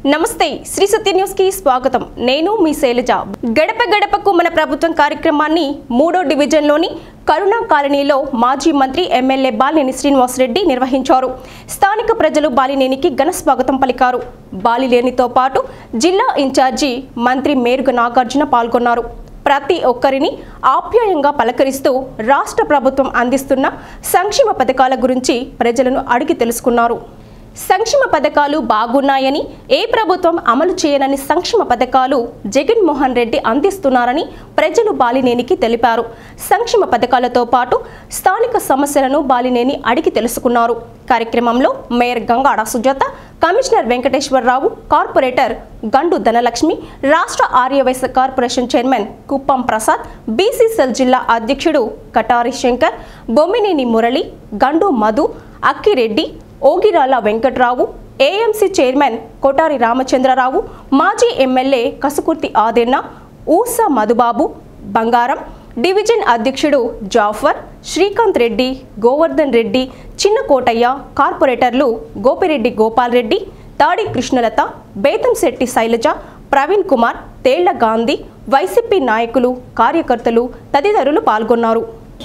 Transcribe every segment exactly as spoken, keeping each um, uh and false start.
నమస్తే శ్రీ సత్య న్యూస్ కి స్వాగతం। నేను మీ శైలజ। గడప గడపకు మన ప్రభుత్వం కార్యక్రమాన్ని మూడో డివిజన్ లోని కరుణా కాలనీలో మాజీ మంత్రి ఎమ్మెల్యే బాలినేని శ్రీనివాస్ రెడ్డి నిర్వహించారు। స్థానిక ప్రజలు బాలినేనికి ఘన స్వాగతం పలికారు। బాలినేనితో పాటు జిల్లా ఇన్ఛార్జి మంత్రి మేరుగ నాగార్జున పాల్గొన్నారు। ప్రతి ఒక్కరిని ఆప్యాయంగా పలకరిస్తూ రాష్ట్ర ప్రభుత్వం అందిస్తున్న సంక్షేమ పథకాల గురించి ప్రజలను అడిగి తెలుసుకున్నారు। సంక్షేమ పథకాలు బాగున్నాయని, ఏ ప్రభుత్వం అమలు చేయనని సంక్షేమ పథకాలు జగన్ మోహన్ రెడ్డి అందిస్తున్నారని ప్రజలు బాలినేనికి తెలిపారు। సంక్షేమ పథకాలతో పాటు స్థానిక సమస్యలను బాలినేని అడిగి తెలుసుకున్నారు। కార్యక్రమంలో mayor Gangada Sujatha, commissioner Venkateswararao, corporator Gandu Dhanalakshmi, రాష్ట్ర Aryavysya corporation chairman Kuppam Prasad, BCCL జిల్లా అధ్యక్షుడు కటారి శంకర్, బొమ్మినేని మురళి, గండు మధు, అక్కిరెడ్డి, ఓగిరాల వెంకట్రావు, ఏఎంసీ చైర్మన్ కొటారి రామచంద్రరావు, మాజీ ఎమ్మెల్యే కసుకుర్తి ఆదిన్న, ఊసా మధుబాబు, బంగారం, డివిజన్ అధ్యక్షుడు జాఫర్, శ్రీకాంత్ రెడ్డి, గోవర్ధన్ రెడ్డి, చిన్న కోటయ్య, కార్పొరేటర్లు గోపిరెడ్డి గోపాల్ రెడ్డి, తాడి కృష్ణలత, బేతంశెట్టి శైలజ, ప్రవీణ్ కుమార్, తేళ్ల గాంధీ, వైసీపీ నాయకులు, కార్యకర్తలు తదితరులు పాల్గొన్నారు।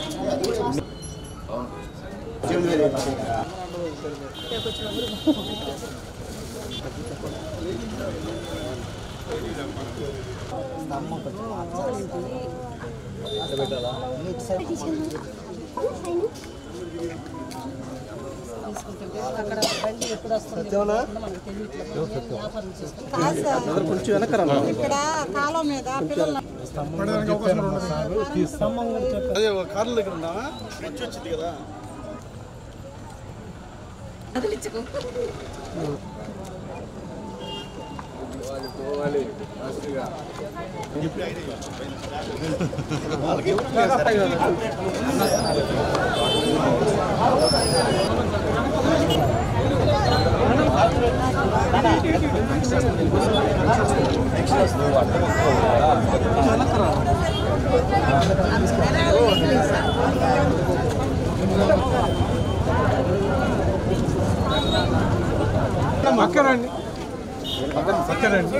పక్కనండి పక్కనండి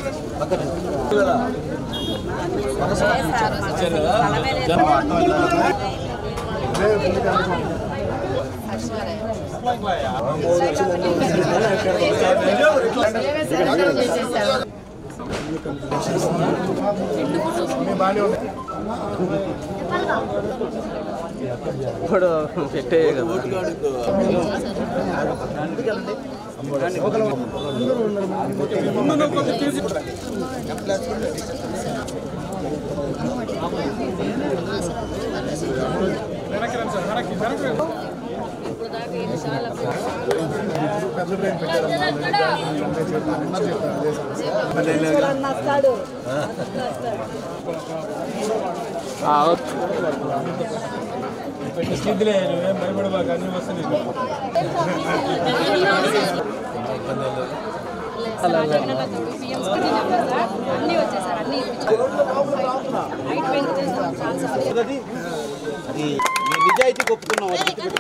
ఇప్పుడు పెట్టే కదా స్థితిలే నువ్వేం భయపడబాక అన్ని వస్తున్నాయి నిజాయితీ ఒప్పుకున్నాం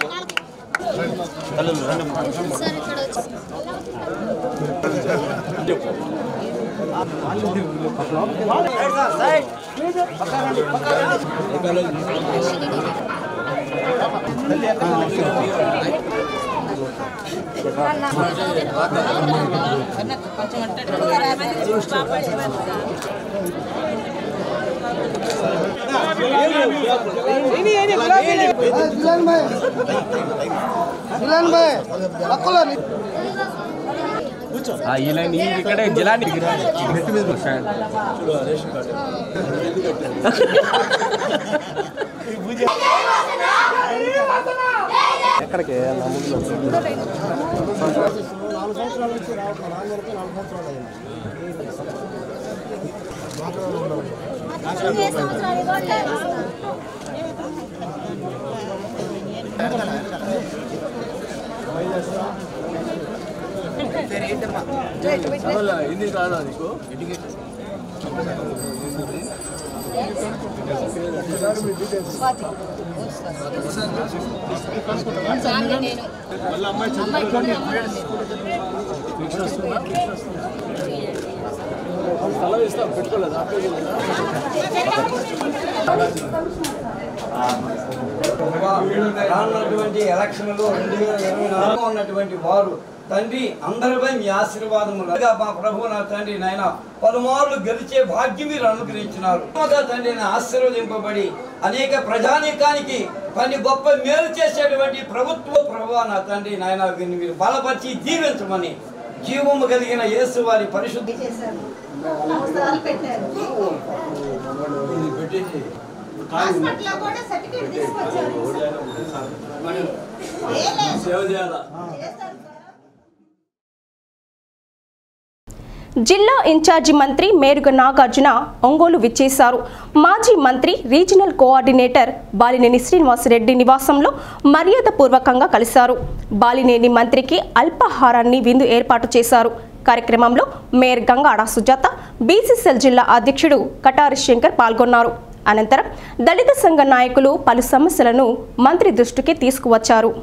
ఇక్కడ జిల్లాని ఎక్కడికి ఇది కాదా నీకు అమ్మాయి రానున్నటువంటి ఎలక్షన్లో రెండు వేల ఇరవై నాలుగు ఉన్నటువంటి వారు తండ్రి అందరిపై మీ ఆశీర్వాదములుగా మా ప్రభు నా తండ్రి నాయన పలుమార్లు గెలిచే భాగ్యం మీరు అనుగ్రహించినారు. తండ్రి ఆశీర్వదింపబడి అనేక ప్రజానీకానికి పని గొప్ప మేలు చేసేటువంటి ప్రభుత్వ ప్రభు నా తండ్రి నాయన మీరు బలపరిచి జీవించమని జీవము కలిగిన యేసు వారి పరిశుద్ధ జిల్లా ఇన్ఛార్జి మంత్రి మేరుగ నాగార్జున ఒంగోలు విచ్చేశారు. మాజీ మంత్రి రీజనల్ కోఆర్డినేటర్ బాలినేని శ్రీనివాసరెడ్డి నివాసంలో మర్యాదపూర్వకంగా కలిశారు. బాలినేని మంత్రికి అల్పాహారాన్ని విందు ఏర్పాటు చేశారు. కార్యక్రమంలో మేయర్ గంగాడ సుజాత, బీసీసీఎల్ జిల్లా అధ్యక్షుడు కటారి శంకర్ పాల్గొన్నారు. అనంతరం దళిత సంఘ నాయకులు పలు సమస్యలను మంత్రి దృష్టికి తీసుకువచ్చారు.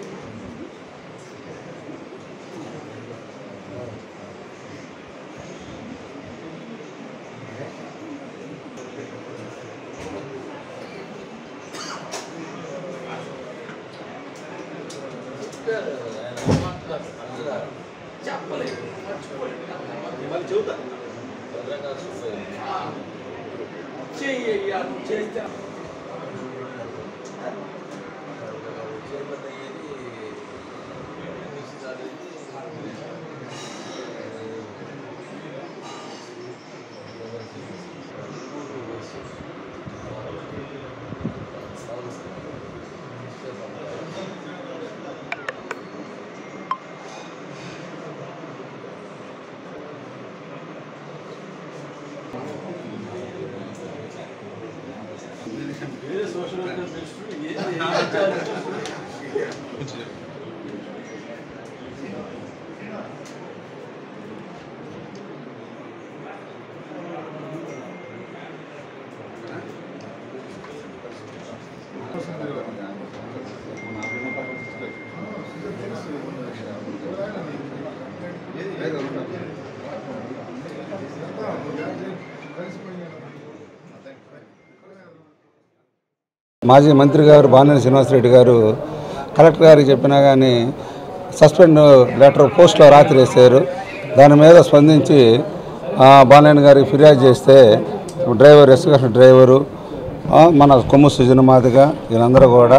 మాజీ మంత్రి గారు బాలినేని శ్రీనివాసరెడ్డి గారు కలెక్టర్ గారికి చెప్పినా కానీ సస్పెండ్ లెటర్ పోస్ట్లో రాత్రి వేశారు. దాని మీద స్పందించి బాలినేని గారికి ఫిర్యాదు చేస్తే డ్రైవర్ ఎస్కర్షన్ డ్రైవరు మన కొమ్ము సుజన మాదిగ వీళ్ళందరూ కూడా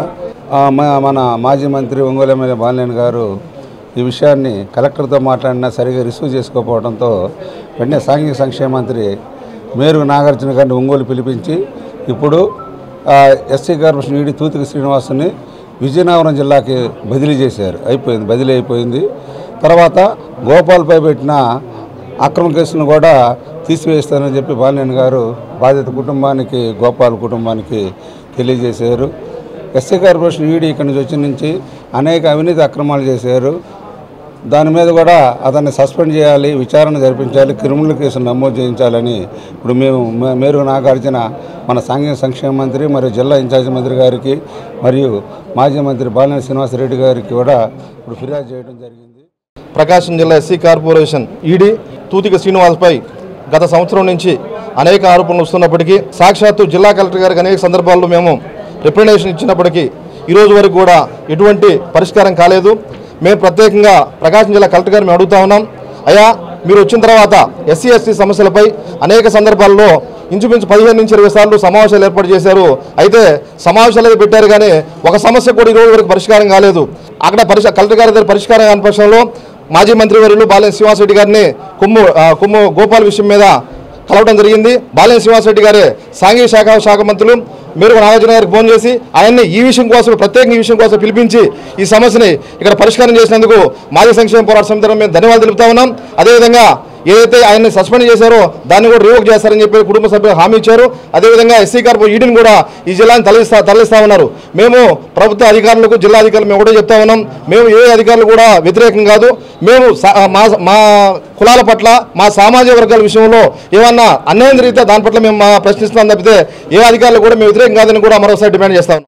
మన మాజీ మంత్రి ఒంగోలు ఎమ్మెల్యే బాలినేని గారు ఈ విషయాన్ని కలెక్టర్తో మాట్లాడినా సరిగా రిసీవ్ చేసుకోకపోవడంతో వెంటనే సాంఘిక సంక్షేమ మంత్రి మేరుగ నాగార్జున గారిని ఒంగోలు పిలిపించి ఇప్పుడు ఎస్సీ కార్పొరేషన్ ఈడీ తూతిక శ్రీనివాసుని విజయనగరం జిల్లాకి బదిలీ చేశారు. అయిపోయింది, బదిలీ అయిపోయింది. తర్వాత గోపాల్పై పెట్టిన అక్రమ కేసులను కూడా తీసివేస్తానని చెప్పి బాలినేని గారు బాధిత కుటుంబానికి గోపాల్ కుటుంబానికి తెలియజేశారు. ఎస్సీ కార్పొరేషన్ ఈడీ ఇక్కడి నుంచి వచ్చిన నుంచి అనేక అవినీతి అక్రమాలు చేశారు. దాని మీద కూడా అతన్ని సస్పెండ్ చేయాలి, విచారణ జరిపించాలి, క్రిమినల్ కేసులు నమోదు చేయించాలని ఇప్పుడు మేము మేరుగ నాగార్జున మన సాంఘిక సంక్షేమ మంత్రి మరియు జిల్లా ఇన్ఛార్జి మంత్రి గారికి మరియు మాజీ మంత్రి బాలినేని శ్రీనివాసరెడ్డి గారికి కూడా ఇప్పుడు ఫిర్యాదు చేయడం జరిగింది. ప్రకాశం జిల్లా ఎస్సీ కార్పొరేషన్ ఈడీ తూతిక శ్రీనివాస్పై గత సంవత్సరం నుంచి అనేక ఆరోపణలు వస్తున్నప్పటికీ సాక్షాత్తు జిల్లా కలెక్టర్ గారికి అనేక సందర్భాల్లో మేము రిప్రజెంటేషన్ ఇచ్చినప్పటికీ ఈరోజు వరకు కూడా ఎటువంటి పరిష్కారం కాలేదు. మేము ప్రత్యేకంగా ప్రకాశం జిల్లా కలెక్టర్ గారిని అడుగుతా ఉన్నాం, అయ్యా మీరు వచ్చిన తర్వాత ఎస్సీ ఎస్టీ సమస్యలపై అనేక సందర్భాల్లో ఇంచుమించు పదిహేను నుంచి ఇరవై సార్లు సమావేశాలు ఏర్పాటు చేశారు. అయితే సమావేశాలు అయితే పెట్టారు కానీ ఒక సమస్య కూడా ఈ రోజు వరకు పరిష్కారం కాలేదు. అక్కడ పరిష కలెక్టర్ గారి దగ్గర పరిష్కారం కాని పక్షంలో మాజీ మంత్రివర్యులు బాలినేని శ్రీనివాసరెడ్డి గారిని కొమ్ము కొమ్ము గోపాల్ విషయం మీద కలవడం జరిగింది. బాలినేని శ్రీనివాసరెడ్డి గారే సాంఘిక శాఖ శాఖ మంత్రులు మేరుగ నాగార్జున గారికి ఫోన్ చేసి ఆయన్ని ఈ విషయం కోసం ప్రత్యేకంగా ఈ విషయం కోసం పిలిపించి ఈ సమస్యని ఇక్కడ పరిష్కారం చేసినందుకు మాజీ సంక్షేమ పోరాట సమితి మేము ధన్యవాదాలు తెలుపుతా ఉన్నాం. అదేవిధంగా ఏదైతే ఆయన్ని సస్పెండ్ చేశారో దాన్ని కూడా రివోక్ చేస్తారని చెప్పి కుటుంబ సభ్యులు హామీ ఇచ్చారు. అదేవిధంగా ఎస్సీ కార్పొరేషన్ ఈడీని కూడా ఈ జిల్లాని తరలిస్తా తరలిస్తా ఉన్నారు. మేము ప్రభుత్వ అధికారులకు జిల్లా అధికారులు మేము కూడా చెప్తా ఉన్నాం, మేము ఏ అధికారులు కూడా వ్యతిరేకం కాదు. మేము మా మా కులాల పట్ల మా సామాజిక వర్గాల విషయంలో ఏమన్నా అన్యాయం జరిగితే దాని పట్ల మేము ప్రశ్నిస్తున్నాం తప్పితే ఏ అధికారులు కూడా మేము వ్యతిరేకం కాదని కూడా మరోసారి డిమాండ్ చేస్తాం.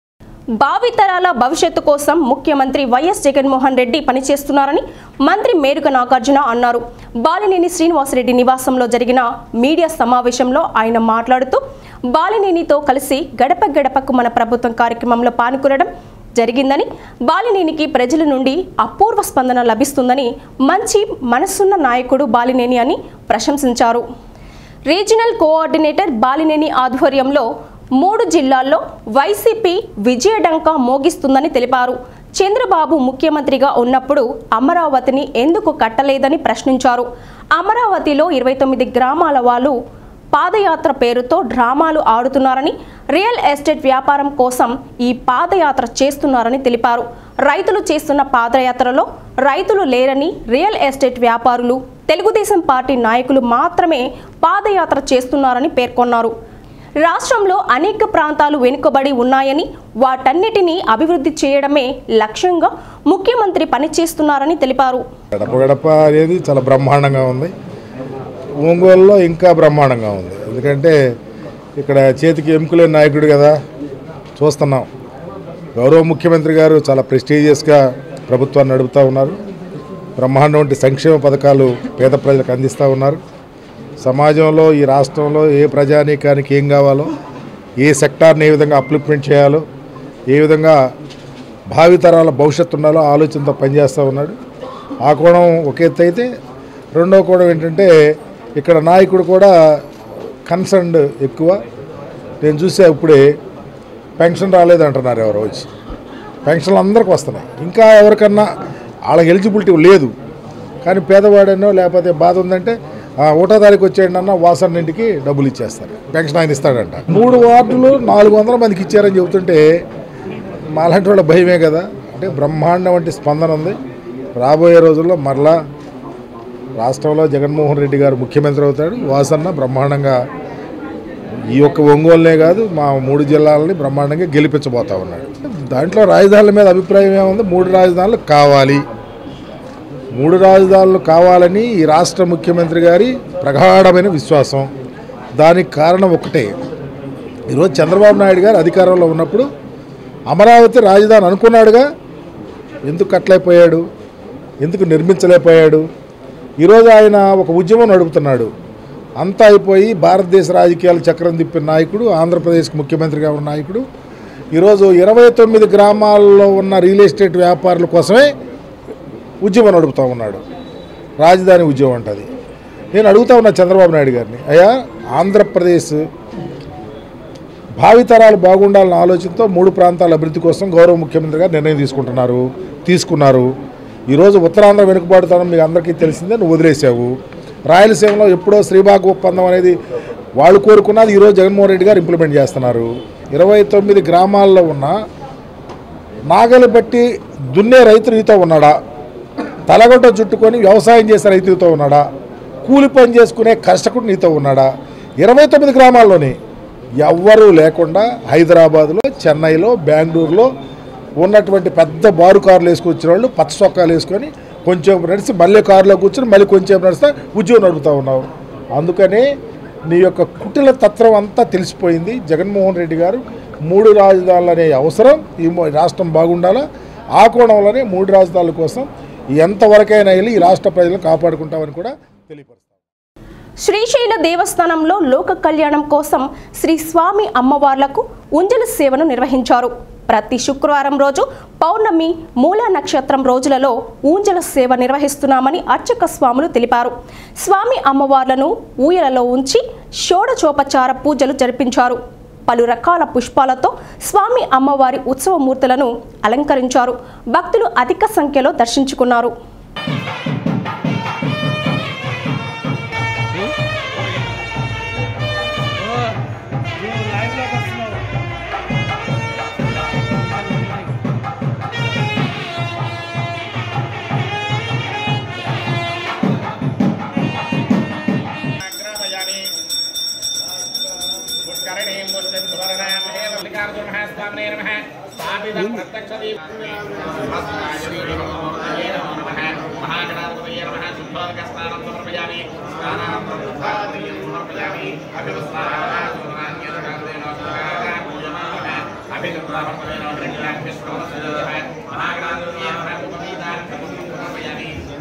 భావితరాల భవిష్యత్తు కోసం ముఖ్యమంత్రి వైఎస్ జగన్మోహన్ రెడ్డి పనిచేస్తున్నారని మంత్రి మేరుక నాగార్జున అన్నారు. బాలినేని శ్రీనివాసరెడ్డి నివాసంలో జరిగిన మీడియా సమావేశంలో ఆయన మాట్లాడుతూ బాలినేనితో కలిసి గడప గడపకు మన ప్రభుత్వం కార్యక్రమంలో పాల్గొనడం జరిగిందని, బాలినేనికి ప్రజల నుండి అపూర్వ స్పందన లభిస్తుందని, మంచి మనసున్న నాయకుడు బాలినేని అని ప్రశంసించారు. రీజనల్ కోఆర్డినేటర్ బాలినేని ఆధ్వర్యంలో మూడు జిల్లాల్లో వైసీపీ విజయడంకా మోగిస్తుందని తెలిపారు. చంద్రబాబు ముఖ్యమంత్రిగా ఉన్నప్పుడు అమరావతిని ఎందుకు కట్టలేదని ప్రశ్నించారు. అమరావతిలో ఇరవై తొమ్మిది గ్రామాల వాళ్ళు పాదయాత్ర పేరుతో డ్రామాలు ఆడుతున్నారని, రియల్ ఎస్టేట్ వ్యాపారం కోసం ఈ పాదయాత్ర చేస్తున్నారని తెలిపారు. రైతులు చేస్తున్న పాదయాత్రలో రైతులు లేరని, రియల్ ఎస్టేట్ వ్యాపారులు, తెలుగుదేశం పార్టీ నాయకులు మాత్రమే పాదయాత్ర చేస్తున్నారని పేర్కొన్నారు. రాష్ట్రంలో అనేక ప్రాంతాలు వెనుకబడి ఉన్నాయని, వాటన్నిటినీ అభివృద్ధి చేయడమే లక్ష్యంగా ముఖ్యమంత్రి పనిచేస్తున్నారని తెలిపారు. గడప గడప అనేది చాలా బ్రహ్మాండంగా ఉంది. ఒంగోలులో ఇంకా బ్రహ్మాండంగా ఉంది. ఎందుకంటే ఇక్కడ చేతికి ఎముకలే నాయకుడు కదా చూస్తున్నాం. గౌరవ ముఖ్యమంత్రి గారు చాలా ప్రెస్టీజియస్గా ప్రభుత్వాన్ని నడుపుతూ ఉన్నారు. బ్రహ్మాండం వంటి సంక్షేమ పథకాలు పేద ప్రజలకు అందిస్తూ ఉన్నారు. సమాజంలో ఈ రాష్ట్రంలో ఏ ప్రజానీకానికి ఏం కావాలో, ఏ సెక్టార్ని ఏ విధంగా అప్లిప్మెంట్ చేయాలో, ఏ విధంగా భావితరాల భవిష్యత్తు ఉండాలో ఆలోచనతో పనిచేస్తూ ఉన్నాడు. ఆ కోణం ఒక ఎత్తు అయితే, రెండో కోణం ఏంటంటే ఇక్కడ నాయకుడు కూడా కన్సర్న్డ్ ఎక్కువ. నేను చూసా ఇప్పుడే పెన్షన్ రాలేదంటున్నారు ఎవరో వచ్చి. పెన్షన్లు అందరికి వస్తున్నాయి. ఇంకా ఎవరికన్నా వాళ్ళకి ఎలిజిబిలిటీ లేదు, కానీ పేదవాడనో లేకపోతే బాధ ఉందంటే ఒకటో తారీఖు వచ్చేయండి అన్న వాసన్న ఇంటికి డబ్బులు ఇచ్చేస్తారు, పెన్షన్ ఆయన ఇస్తాడంట. మూడు వార్డులు నాలుగు వందల మందికి ఇచ్చారని చెబుతుంటే మాలాంటి వాళ్ళ భయమే కదా. అంటే బ్రహ్మాండం వంటి స్పందన ఉంది. రాబోయే రోజుల్లో మరలా రాష్ట్రంలో జగన్మోహన్ రెడ్డి గారు ముఖ్యమంత్రి అవుతాడు. వాసన్న బ్రహ్మాండంగా ఈ యొక్క ఒంగోలునే కాదు మా మూడు జిల్లాలని బ్రహ్మాండంగా గెలిపించబోతా ఉన్నాడు. దాంట్లో రాజధానుల మీద అభిప్రాయం ఏముంది? మూడు రాజధానులు కావాలి, మూడు రాజధానులు కావాలని ఈ రాష్ట్ర ముఖ్యమంత్రి గారి ప్రగాఢమైన విశ్వాసం. దానికి కారణం ఒకటే, ఈరోజు చంద్రబాబు నాయుడు గారు అధికారంలో ఉన్నప్పుడు అమరావతి రాజధాని అనుకున్నాడుగా, ఎందుకు కట్టలేకపోయాడు, ఎందుకు నిర్మించలేకపోయాడు? ఈరోజు ఆయన ఒక ఉద్యమం నడుపుతున్నాడు. అంతా అయిపోయి భారతదేశ రాజకీయాలు చక్రం తిప్పిన నాయకుడు, ఆంధ్రప్రదేశ్కి ముఖ్యమంత్రిగా ఉన్న నాయకుడు ఈరోజు ఇరవై తొమ్మిది గ్రామాల్లో ఉన్న రియల్ ఎస్టేట్ వ్యాపారుల కోసమే ఉద్యమం నడుపుతూ ఉన్నాడు. రాజధాని ఉద్యమం అంటది. నేను అడుగుతా ఉన్నా చంద్రబాబు నాయుడు గారిని, అయ్యా ఆంధ్రప్రదేశ్ భావితరాలు బాగుండాలన్న ఆలోచనతో మూడు ప్రాంతాల అభివృద్ధి కోసం గౌరవ ముఖ్యమంత్రి గారు నిర్ణయం తీసుకుంటున్నారు తీసుకున్నారు ఈరోజు ఉత్తరాంధ్ర వెనుకబాటుతనం మీకు అందరికీ తెలిసిందే, నువ్వు వదిలేసావు. రాయలసీమలో ఎప్పుడో శ్రీబాగ్ ఒప్పందం అనేది వాళ్ళు కోరుకున్నది ఈరోజు జగన్మోహన్ రెడ్డి గారు ఇంప్లిమెంట్ చేస్తున్నారు. ఇరవై తొమ్మిది గ్రామాల్లో ఉన్న నాగలి బట్టి దున్నే రైతు నీతో ఉన్నాడా? తలగొట్ట చుట్టుకొని వ్యవసాయం చేసే రైతులతో ఉన్నాడా? కూలి పని చేసుకునే కర్షకుడు నీతో ఉన్నాడా? ఇరవై తొమ్మిది గ్రామాల్లోని ఎవ్వరూ లేకుండా హైదరాబాద్లో, చెన్నైలో, బెంగళూరులో ఉన్నటువంటి పెద్ద బారు కార్లు వేసుకొచ్చిన వాళ్ళు పచ్చ చొక్కాలు వేసుకొని కొంచెం నడిచి మళ్ళీ కారులో కూర్చొని మళ్ళీ కొంచెం నడిస్తే ఉద్యోగం నడుపుతూ ఉన్నావు. అందుకనే నీ యొక్క కుటిల తత్వం అంతా తెలిసిపోయింది. జగన్మోహన్ రెడ్డి గారు మూడు రాజధానులు అనే అవసరం, ఈ రాష్ట్రం బాగుండాలా, ఆ కోణంలోనే మూడు రాజధానుల కోసం ఎంతవరకైనా వెళ్ళి ఈ రాష్ట్ర ప్రజలను కాపాడుకుంటామని కూడా తెలియపరుస్తాం. శ్రీశైల దేవస్థానంలో లోక కళ్యాణం కోసం శ్రీ స్వామి అమ్మవార్లకు ఉంజల సేవను నిర్వహించారు. ప్రతి శుక్రవారం రోజు, పౌర్ణమి, మూలా నక్షత్రం రోజులలో ఊంజల సేవ నిర్వహిస్తున్నామని అర్చక స్వాములు తెలిపారు. స్వామి అమ్మవార్లను ఊయలలో ఉంచి షోడచోపచార పూజలు జరిపించారు. పలు రకాల పుష్పాలతో స్వామి అమ్మవారి ఉత్సవమూర్తులను అలంకరించారు. భక్తులు అధిక సంఖ్యలో దర్శించుకున్నారు. అభినందన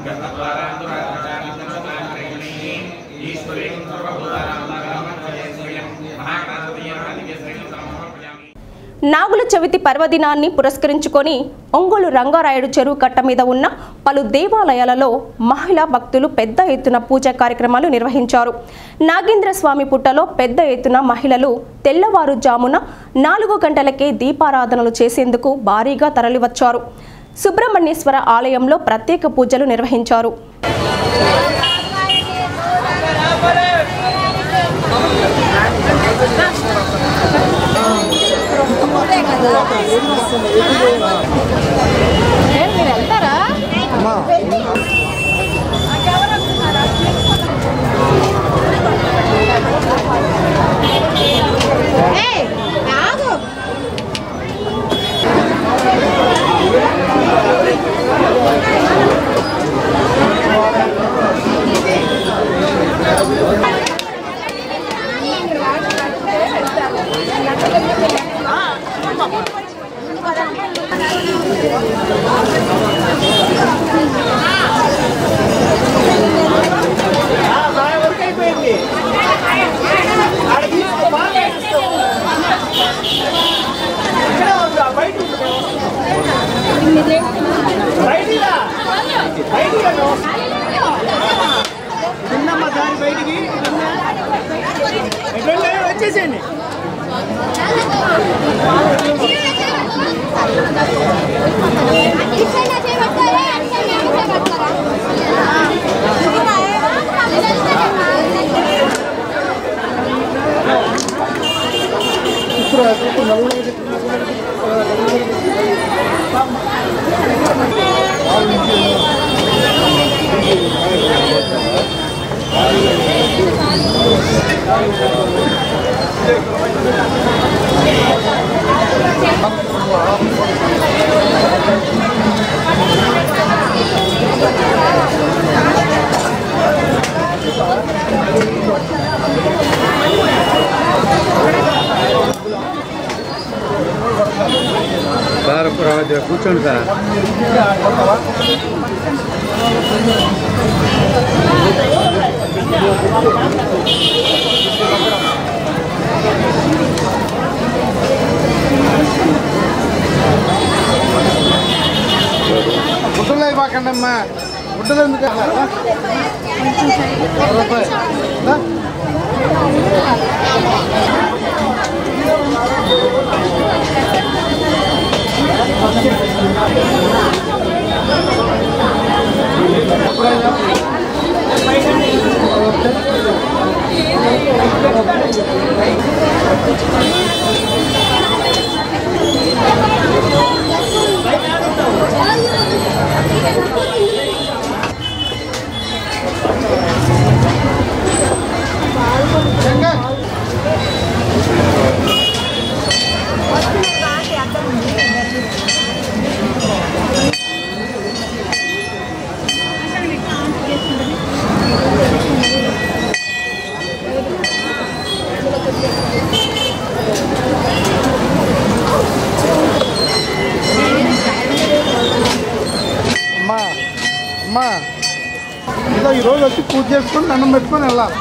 నాగుల చవితి పర్వదినాన్ని పురస్కరించుకొని ఒంగోలు రంగారాయుడు చెరువు కట్ట మీద ఉన్న పలు దేవాలయాలలో మహిళా భక్తులు పెద్ద ఎత్తున పూజా కార్యక్రమాలు నిర్వహించారు. నాగేంద్ర స్వామి పుట్టలో పెద్ద ఎత్తున మహిళలు తెల్లవారుజామున నాలుగు గంటలకే దీపారాధనలు చేసేందుకు భారీగా తరలివచ్చారు. సుబ్రహ్మణ్యేశ్వర ఆలయంలో ప్రత్యేక పూజలు నిర్వహించారు. వచ్చేసేయండి. సార్ కూర్చోండి సార్. గుడ్డలు అయిపోకండి అమ్మా. గుడ్డలు ఎందుకు అమ్మా అమ్మా ఇలా ఈరోజు వచ్చి పూజ చేసుకొని దండం పెట్టుకొని వెళ్ళాలి.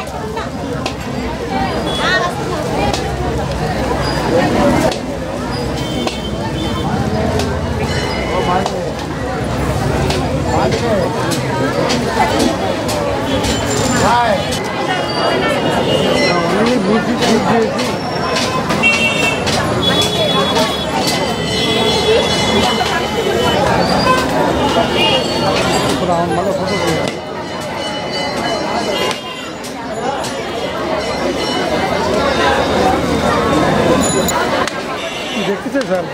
ఇప్పుడు అవును మళ్ళీ ఫోటో తీయాలి. ఇది ఎక్కితే సార్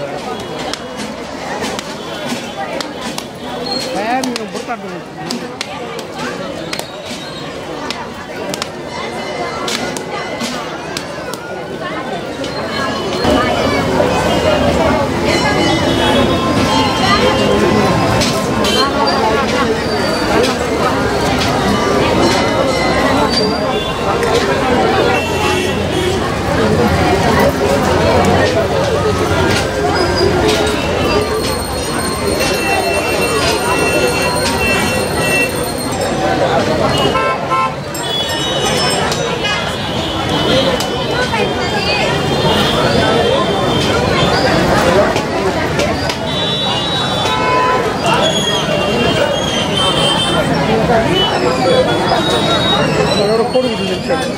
నేను పుడతాను. కొడుకు తెచ్చాడు.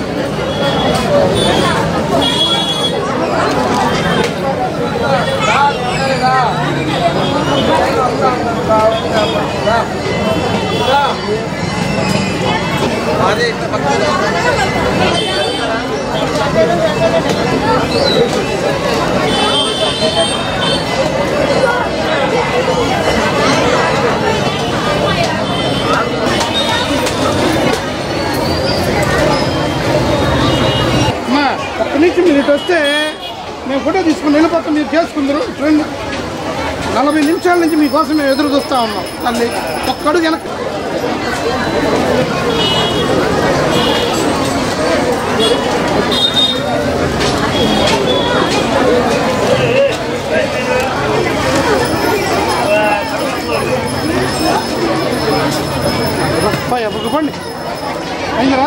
ఒక్క నుంచి మీరు ఇటు వస్తే మేము ఫోటో తీసుకుని వెళ్ళిపోతాం, మీరు చేసుకుందరు. రెండు నలభై నిమిషాల నుంచి మీకోసం మేము ఎదురు చూస్తూ ఉన్నాం. తల్లి ఒక్కడు వెనక ఎవరికి పండి అయిందిరా.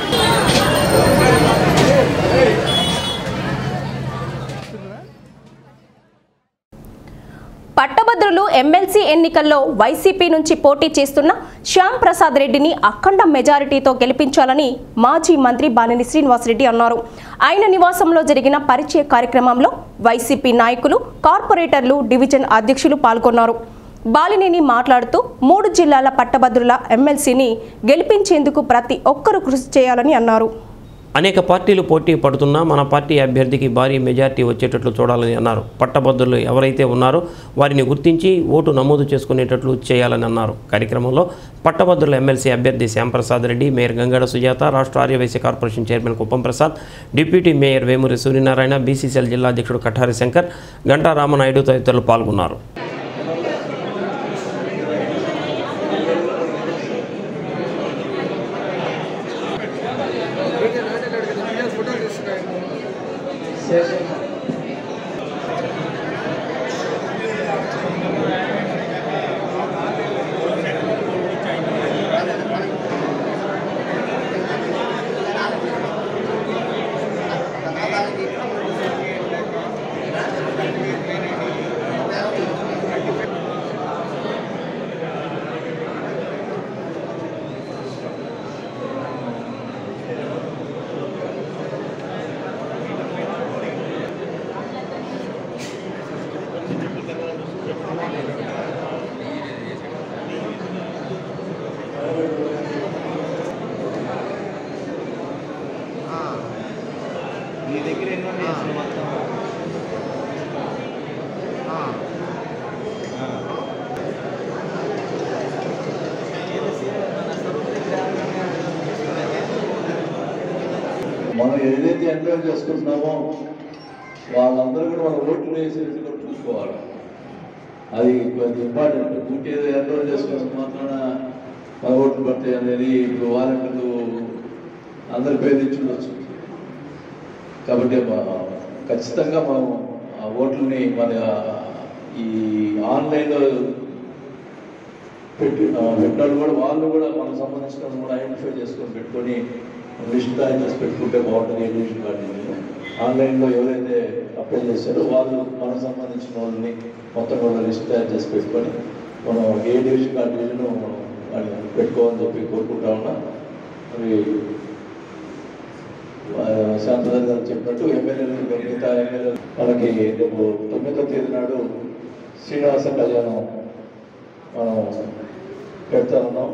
పట్టభద్రులు ఎమ్మెల్సీ ఎన్నికల్లో వైసీపీ నుంచి పోటీ చేస్తున్న శ్యామ్ ప్రసాద్ రెడ్డిని అఖండ మెజారిటీతో గెలిపించాలని మాజీ మంత్రి బాలినేని శ్రీనివాసరెడ్డి అన్నారు. ఆయన నివాసంలో జరిగిన పరిచయ కార్యక్రమంలో వైసీపీ నాయకులు, కార్పొరేటర్లు, డివిజన్ అధ్యక్షులు పాల్గొన్నారు. బాలినేని మాట్లాడుతూ మూడు జిల్లాల పట్టభద్రుల ఎమ్మెల్సీని గెలిపించేందుకు ప్రతి ఒక్కరూ కృషి చేయాలని అన్నారు. అనేక పార్టీలు పోటీ పడుతున్నా మన పార్టీ అభ్యర్థికి భారీ మెజార్టీ వచ్చేటట్లు చూడాలని అన్నారు. పట్టభద్రులు ఎవరైతే ఉన్నారో వారిని గుర్తించి ఓటు నమోదు చేసుకునేటట్లు చేయాలని అన్నారు. కార్యక్రమంలో పట్టభద్రుల ఎమ్మెల్సీ అభ్యర్థి శ్యాంప్రసాద్ రెడ్డి, మేయర్ గంగాడ సుజాత, రాష్ట్ర Aryavysya corporation chairman Kuppam Prasad, deputy mayor Vemuri Suryanarayana, BCCL జిల్లా అధ్యక్షుడు కఠారి శంకర్, గంటా రామనాయుడు తదితరులు పాల్గొన్నారు. మనం ఏదైతే ఎంక్వైరీ చేసుకుంటున్నామో వాళ్ళందరూ కూడా మన ఓట్లు వేసేట్టుగా చూసుకోవాలి. అది కొంచెం ఇంపార్టెంట్. ఇంకేదో ఎంక్వైరీ చేసుకున్న మాత్రాన మన ఓట్లు పడతాయి అనేది ఇప్పుడు వాలంటీర్లు అందరి పేరు ఇచ్చి ఉండొచ్చు. కాబట్టి ఖచ్చితంగా మనం ఆ ఓట్లని మన ఈ ఆన్లైన్లో పెట్టి పెట్టాడు కూడా వాళ్ళు కూడా మనకు సంబంధించిన కూడా ఐడెంటిఫై చేసుకొని పెట్టుకొని లిస్ట్ తయారు చేసి పెట్టుకుంటే బాగుంటుంది. ఏ డివిజన్ కార్డు ఆన్లైన్లో ఎవరైతే అప్లై చేశారో వాళ్ళు మనకు సంబంధించిన వాళ్ళని మొత్తం కూడా లిస్ట్ తయారు చేసి పెట్టుకొని మనం ఏ డివిజన్ కార్డు డివిజన్ పెట్టుకోవాలని చెప్పి కోరుకుంటా ఉన్నా. అవి శాంతరాజ్ గారు చెప్పినట్టు ఎమ్మెల్యేలు మిగతా ఎమ్మెల్యేలు మనకి రేపు తొమ్మిదో తేదీ నాడు శ్రీనివాస కళ్యాణం మనం పెడతా ఉన్నాం.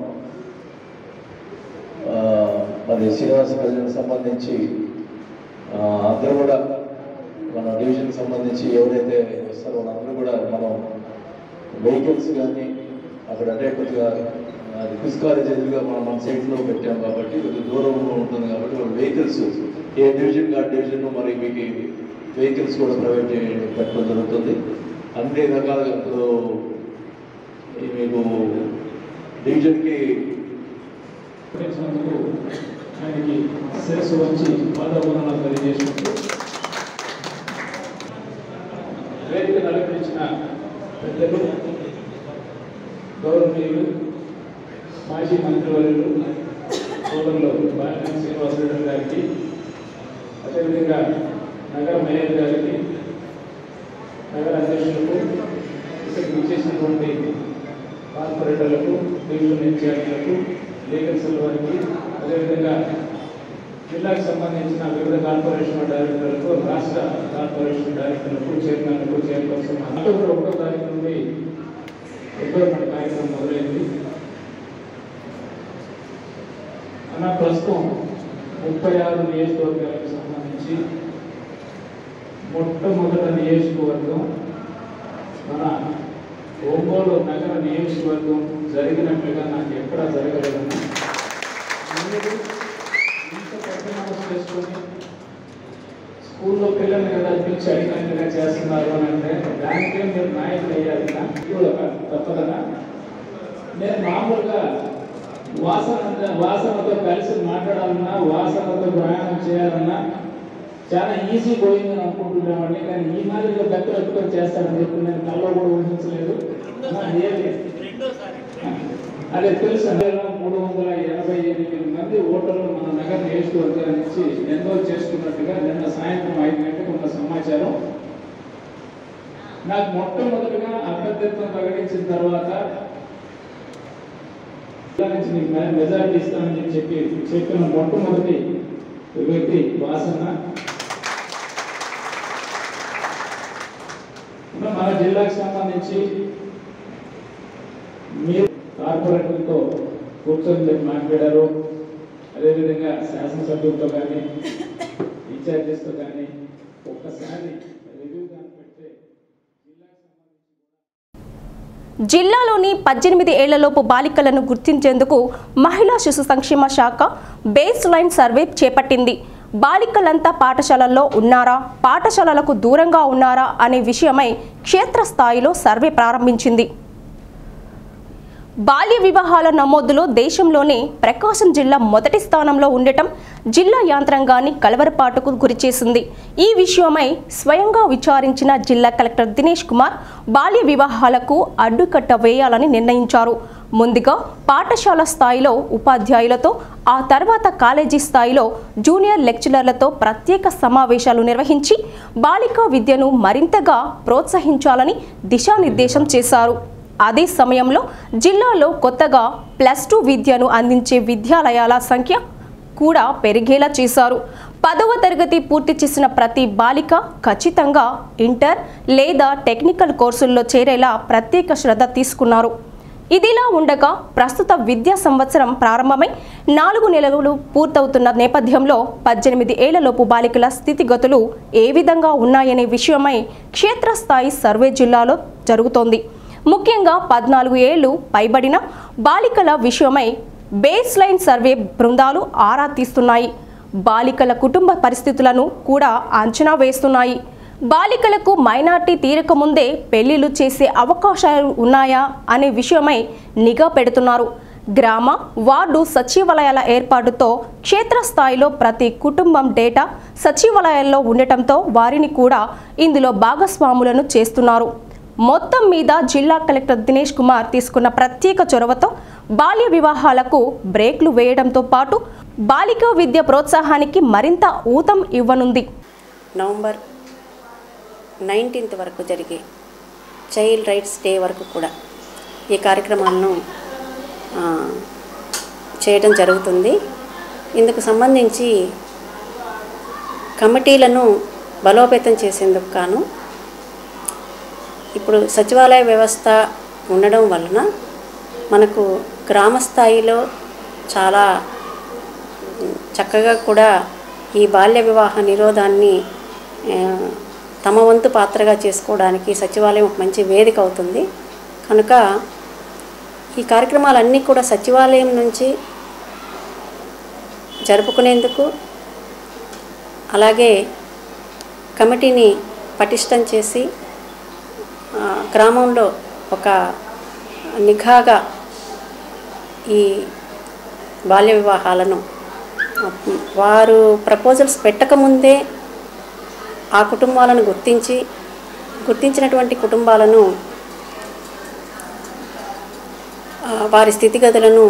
మరి శ్రీనివాస కళ్యాణం సంబంధించి అందరూ కూడా మన డివిజన్కి సంబంధించి ఎవరైతే వస్తారో వాళ్ళందరూ కూడా మనం వెహికల్స్ కానీ అక్కడ అంటే కొద్దిగా క్విజ్ కాలేజ్ ఎదురుగా మనం మన సైట్లో పెట్టాం కాబట్టి కొద్దిగా దూరంలో ఉంటుంది కాబట్టి వాళ్ళ వెహికల్స్ ఏ డివిజన్ ఆ డివిజన్ మరి మీకు వెహికల్స్ కూడా ప్రొవైడ్ చేయడం పెట్టడం జరుగుతుంది. అన్ని రకాలుగా ఇప్పుడు మీకు డివిజన్కి ఆయనకి శిరస్సు వచ్చి పాదవందనాలు తెలియజేసుకుంటూ వేదిక నడిపించిన పెద్దలు, గౌరవనీయులు, మాజీ మంత్రివర్యులు సోదరులు బాలినేని శ్రీనివాసరెడ్డి గారికి, అదేవిధంగా నగర మేయర్ గారికి, నగర అధ్యక్షులకు, ఇక్కడికి విచ్చేసినటువంటి కార్పొరేటర్లకు, డివిజన్ ఇన్ఛార్జీలకు, లీగల్ సెల్ వారికి, అదేవిధంగా జిల్లాకు సంబంధించిన వివిధ కార్పొరేషన్ డైరెక్టర్లకు, రాష్ట్ర కార్పొరేషన్ డైరెక్టర్లకు, చైర్మన్లకు, చైర్పర్సన్ అక్టోబర్ ఒకటో తారీఖు నుండి రిక్రూట్మెంట్ కార్యక్రమం మొదలైంది. అన్న ప్రస్తుతం ముప్పై ఆరు నియోజకవర్గాలకు సంబంధించి మొట్టమొదటి నియోజకవర్గం మన ఒంగోలు నగర నియోజకవర్గం జరిగినట్లుగా నాకు ఎక్కడా జరగలేదన్నా. ఇంత పెద్ద చేసుకొని స్కూల్లో పిల్లల్ని కదా పిలిచి అడిగినట్లుగా చేస్తున్నారు అని అంటే దానికే మీరు నాయకులు అయ్యారు కూడా తప్పదన్నా. నేను మామూలుగా వాసన వాసనతో కలిసి మాట్లాడాలన్నా, వాసనతో ప్రయాణం చేయాలన్నా చాలా ఈజీ గోయింగ్ అని అనుకుంటున్నామండి. కానీ ఈ మాదిరిగా పెద్ద ఎత్తుకొని చేస్తారని చెప్పి నేను కల్లో కూడా ఊహించలేదు. అదే తెలుసు, మూడు వందల ఎనభై ఎనిమిది మంది ఓటర్లు మన నగర నియోజకవర్గాల నుంచి ఎన్రోల్ చేసుకున్నట్టుగా నిన్న సాయంత్రం ఐదు గంటలకు ఉన్న సమాచారం. నాకు మొట్టమొదటిగా అభ్యర్థిత్వం ప్రకటించిన తర్వాత నుంచి నీకు మెజారిటీ ఇస్తానని చెప్పి చెప్పిన మొట్టమొదటి వ్యక్తి వాసన. మన జిల్లాకు సంబంధించి మీరు కార్పొరేటర్లతో కూర్చొని చెప్పి మాట్లాడారు. అదేవిధంగా శాసనసభ్యులతో కానీ ఇన్ఛార్జెస్తో కానీ ఒక్కసారి రివ్యూ కానీ పెడితే జిల్లాలోని పద్దెనిమిది ఏళ్లలోపు బాలికలను గుర్తించేందుకు మహిళా శిశు సంక్షేమ శాఖ బేస్ లైన్ సర్వే చేపట్టింది. బాలికలంతా పాఠశాలల్లో ఉన్నారా, పాఠశాలలకు దూరంగా ఉన్నారా అనే విషయమై క్షేత్రస్థాయిలో సర్వే ప్రారంభించింది. బాల్య వివాహాల నమోదులో దేశంలోనే ప్రకాశం జిల్లా మొదటి స్థానంలో ఉండటం జిల్లా యాంత్రాంగాన్ని కలవరపాటుకు గురిచేసింది. ఈ విషయమై స్వయంగా విచారించిన జిల్లా కలెక్టర్ దినేష్ కుమార్ బాల్య వివాహాలకు అడ్డుకట్ట వేయాలని నిర్ణయించారు. ముందుగా పాఠశాల స్థాయిలో ఉపాధ్యాయులతో, ఆ తర్వాత కాలేజీ స్థాయిలో జూనియర్ లెక్చరర్లతో ప్రత్యేక సమావేశాలు నిర్వహించి బాలికా విద్యను మరింతగా ప్రోత్సహించాలని దిశానిర్దేశం చేశారు. అదే సమయంలో జిల్లాలో కొత్తగా ప్లస్ టూ విద్యను అందించే విద్యాలయాల సంఖ్య కూడా పెరిగేలా చేశారు. పదవ తరగతి పూర్తి చేసిన ప్రతి బాలిక ఖచ్చితంగా ఇంటర్ లేదా టెక్నికల్ కోర్సుల్లో చేరేలా ప్రత్యేక శ్రద్ధ తీసుకున్నారు. ఇదిలా ఉండగా ప్రస్తుత విద్యా సంవత్సరం ప్రారంభమై నాలుగు నెలలు పూర్తవుతున్న నేపథ్యంలో పద్దెనిమిది ఏళ్లలోపు బాలికల స్థితిగతులు ఏ విధంగా ఉన్నాయనే విషయమై క్షేత్రస్థాయి సర్వే జిల్లాలో జరుగుతోంది. ముఖ్యంగా పద్నాలుగు ఏళ్లు పైబడిన బాలికల విషయమై బేస్ లైన్ సర్వే బృందాలు ఆరా తీస్తున్నాయి. బాలికల కుటుంబ పరిస్థితులను కూడా అంచనా వేస్తున్నాయి. బాలికలకు మైనార్టీ తీరకముందే పెళ్లిళ్లు చేసే అవకాశాలు ఉన్నాయా అనే విషయమై నిఘా పెడుతున్నారు. గ్రామ, వార్డు సచివాలయాల ఏర్పాటుతో క్షేత్రస్థాయిలో ప్రతి కుటుంబం డేటా సచివాలయాల్లో ఉండటంతో వారిని కూడా ఇందులో భాగస్వాములను చేస్తున్నారు. మొత్తం మీద జిల్లా కలెక్టర్ దినేష్ కుమార్ తీసుకున్న ప్రత్యేక చొరవతో బాల్య వివాహాలకు బ్రేక్లు వేయడంతో పాటు బాలికా విద్య ప్రోత్సాహానికి మరింత ఊతం ఇవ్వనుంది. నవంబర్ నైన్టీన్త్ వరకు జరిగే చైల్డ్ రైట్స్ డే వరకు కూడా ఈ కార్యక్రమాలను చేయడం జరుగుతుంది. ఇందుకు సంబంధించి కమిటీలను బలోపేతం చేసేందుకు గాను ఇప్పుడు సచివాలయ వ్యవస్థ ఉండడం వలన మనకు గ్రామ స్థాయిలో చాలా చక్కగా కూడా ఈ బాల్య వివాహ నిరోధాన్ని తమ వంతు పాత్రగా చేసుకోవడానికి సచివాలయం ఒక మంచి వేదిక అవుతుంది. కనుక ఈ కార్యక్రమాలన్నీ కూడా సచివాలయం నుంచి జరుపుకునేందుకు, అలాగే కమిటీని పటిష్టం చేసి గ్రామంలో ఒక నిఘాగా ఈ బాల్య వివాహాలను వారు ప్రపోజల్స్ పెట్టకముందే ఆ కుటుంబాలను గుర్తించి గుర్తించినటువంటి కుటుంబాలను వారి స్థితిగతులను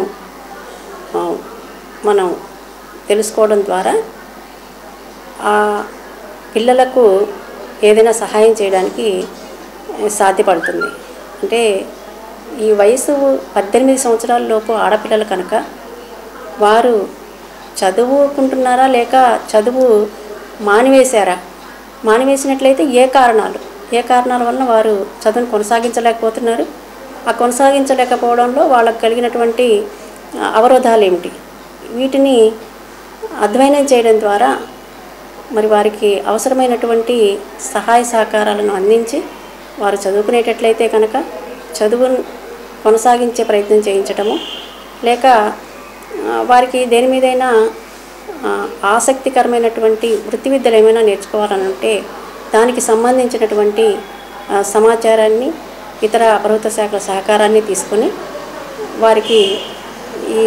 మనం తెలుసుకోవడం ద్వారా ఆ పిల్లలకు ఏదైనా సహాయం చేయడానికి సాధ్యపడుతుంది. అంటే ఈ వయసు పద్దెనిమిది సంవత్సరాల లోపు ఆడపిల్లలు కనుక వారు చదువుకుంటున్నారా లేక చదువు మానివేశారా, మానివేసినట్లయితే ఏ కారణాలు ఏ కారణాల వలన వారు చదువును కొనసాగించలేకపోతున్నారు, ఆ కొనసాగించలేకపోవడంలో వాళ్ళకు కలిగినటువంటి అవరోధాలు ఏమిటి, వీటిని అధ్యయనం చేయడం ద్వారా మరి వారికి అవసరమైనటువంటి సహాయ సహకారాలను అందించి వారు చదువుకునేటట్లయితే కనుక చదువును కొనసాగించే ప్రయత్నం చేయించటము, లేక వారికి దేని మీదైనా ఆసక్తికరమైనటువంటి వృత్తి విద్యలు ఏమైనా నేర్చుకోవాలని అంటే దానికి సంబంధించినటువంటి సమాచారాన్ని ఇతర ప్రభుత్వ శాఖల సహకారాన్ని తీసుకొని వారికి ఈ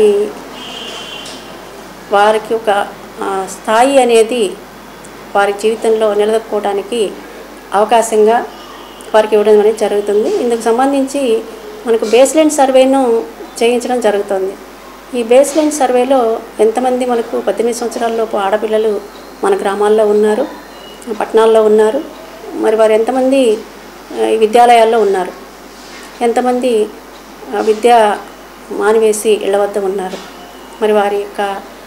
వారికి ఒక స్థాయి అనేది వారి జీవితంలో నిలదొక్కుకోవడానికి అవకాశంగా వారికి ఇవ్వడం అనేది జరుగుతుంది. ఇందుకు సంబంధించి మనకు బేస్లైన్ సర్వేను చేయించడం జరుగుతుంది. ఈ బేస్లైన్ సర్వేలో ఎంతమంది మనకు పద్దెనిమిది సంవత్సరాలలోపు ఆడపిల్లలు మన గ్రామాల్లో ఉన్నారు, పట్టణాల్లో ఉన్నారు, మరి వారు ఎంతమంది విద్యాలయాల్లో ఉన్నారు, ఎంతమంది విద్య మానివేసి ఇళ్ల వద్ద ఉన్నారు, మరి వారి యొక్క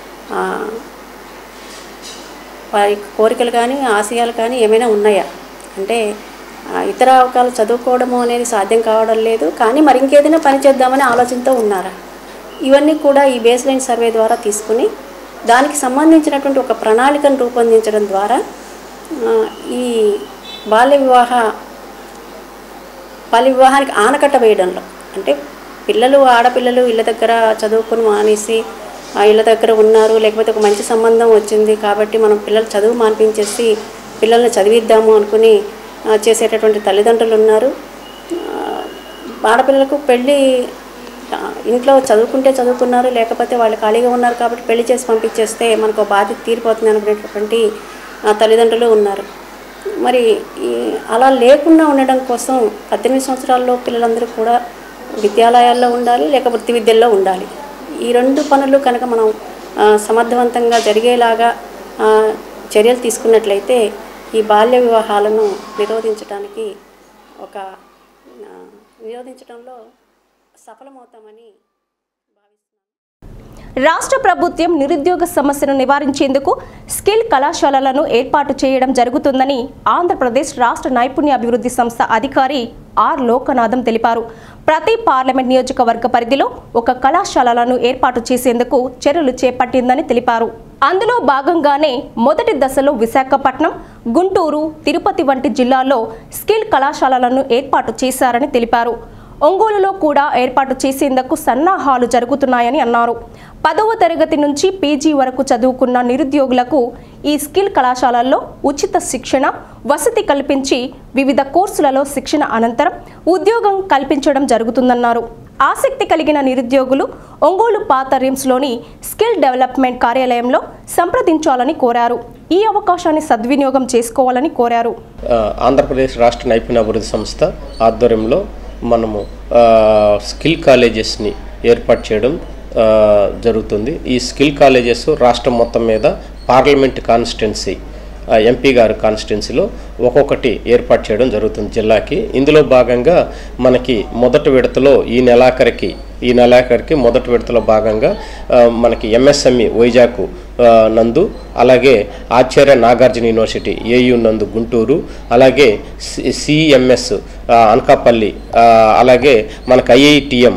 వారి కోరికలు కానీ ఆశయాలు కానీ ఏమైనా ఉన్నాయా, అంటే ఇతర అవకాశాలు చదువుకోవడము అనేది సాధ్యం కావడం లేదు కానీ మరి ఇంకేదైనా పని చేద్దామని ఆలోచనతో ఉన్నారా, ఇవన్నీ కూడా ఈ బేస్లైన్ సర్వే ద్వారా తీసుకుని దానికి సంబంధించినటువంటి ఒక ప్రణాళికను రూపొందించడం ద్వారా ఈ బాల్య వివాహ బాల్య వివాహానికి ఆనకట్ట వేయడంలో, అంటే పిల్లలు ఆడపిల్లలు ఇళ్ళ దగ్గర చదువుకుని మానేసి ఆ ఇళ్ళ దగ్గర ఉన్నారు, లేకపోతే ఒక మంచి సంబంధం వచ్చింది కాబట్టి మనం పిల్లలు చదువు మానిపించేసి పిల్లల్ని చదివిద్దాము అనుకుని చేసేటటువంటి తల్లిదండ్రులు ఉన్నారు. ఆడపిల్లలకు పెళ్ళి ఇంట్లో చదువుకుంటే చదువుకున్నారు, లేకపోతే వాళ్ళు ఖాళీగా ఉన్నారు కాబట్టి పెళ్లి చేసి పంపించేస్తే మనకు బాధ్యత తీరిపోతుంది అనుకునేటటువంటి తల్లిదండ్రులు ఉన్నారు. మరి అలా లేకుండా ఉండడం కోసం పద్దెనిమిది సంవత్సరాల్లో పిల్లలందరూ కూడా విద్యాలయాల్లో ఉండాలి, లేక వృత్తి విద్యల్లో ఉండాలి. ఈ రెండు పనులు కనుక మనం సమర్థవంతంగా జరిగేలాగా చర్యలు తీసుకున్నట్లయితే ఈ బాల్య వివాహాలను నిరోధించడానికి ఒక నిరోధించడంలో సఫలమవుతామని రాష్ట్ర ప్రభుత్వం నిరుద్యోగ సమస్యను నివారించేందుకు స్కిల్ కళాశాలలను ఏర్పాటు చేయడం జరుగుతుందని ఆంధ్రప్రదేశ్ రాష్ట్ర నైపుణ్య అభివృద్ధి సంస్థ అధికారి ఆర్ లోకనాథం తెలిపారు. ప్రతి పార్లమెంట్ నియోజకవర్గ పరిధిలో ఒక కళాశాలలను ఏర్పాటు చేసేందుకు చర్యలు చేపట్టిందని తెలిపారు. అందులో భాగంగానే మొదటి దశలో విశాఖపట్నం, గుంటూరు, తిరుపతి వంటి జిల్లాల్లో స్కిల్ కళాశాలలను ఏర్పాటు చేశారని తెలిపారు. ఒంగోలులో కూడా ఏర్పాటు చేసేందుకు సన్నాహాలు జరుగుతున్నాయని అన్నారు. పదవ తరగతి నుంచి పీజీ వరకు చదువుకున్న నిరుద్యోగులకు ఈ స్కిల్ కళాశాలల్లో ఉచిత శిక్షణ, వసతి కల్పించి వివిధ కోర్సులలో శిక్షణ అనంతరం ఉద్యోగం కల్పించడం జరుగుతుందన్నారు. ఆసక్తి కలిగిన నిరుద్యోగులు ఒంగోలు పాత రిమ్స్లోని స్కిల్ డెవలప్మెంట్ కార్యాలయంలో సంప్రదించాలని కోరారు. ఈ అవకాశాన్ని సద్వినియోగం చేసుకోవాలని కోరారు. ఆంధ్రప్రదేశ్ రాష్ట్ర నైపుణ్య అభివృద్ధి సంస్థ ఆధ్వర్యంలో మనము స్కిల్ కాలేజెస్ని ఏర్పాటు చేయడం జరుగుతుంది. ఈ స్కిల్ కాలేజెస్ రాష్ట్రం మొత్తం మీద పార్లమెంట్ కాన్స్టిట్యున్సీ ఎంపీ గారు కాన్స్టిట్యున్సీలో ఒక్కొక్కటి ఏర్పాటు చేయడం జరుగుతుంది జిల్లాకి. ఇందులో భాగంగా మనకి మొదటి విడతలో ఈ నెలాఖరికి ఈ నెలాఖరికి మొదటి విడతలో భాగంగా మనకి ఎంఎస్ఎంఈ వైజాగ్ నందు, అలాగే ఆచార్య నాగార్జున యూనివర్సిటీ ఏయూ నందు గుంటూరు, అలాగే సిఎంఎస్ అనకాపల్లి, అలాగే మనకు ఐఐటిఎం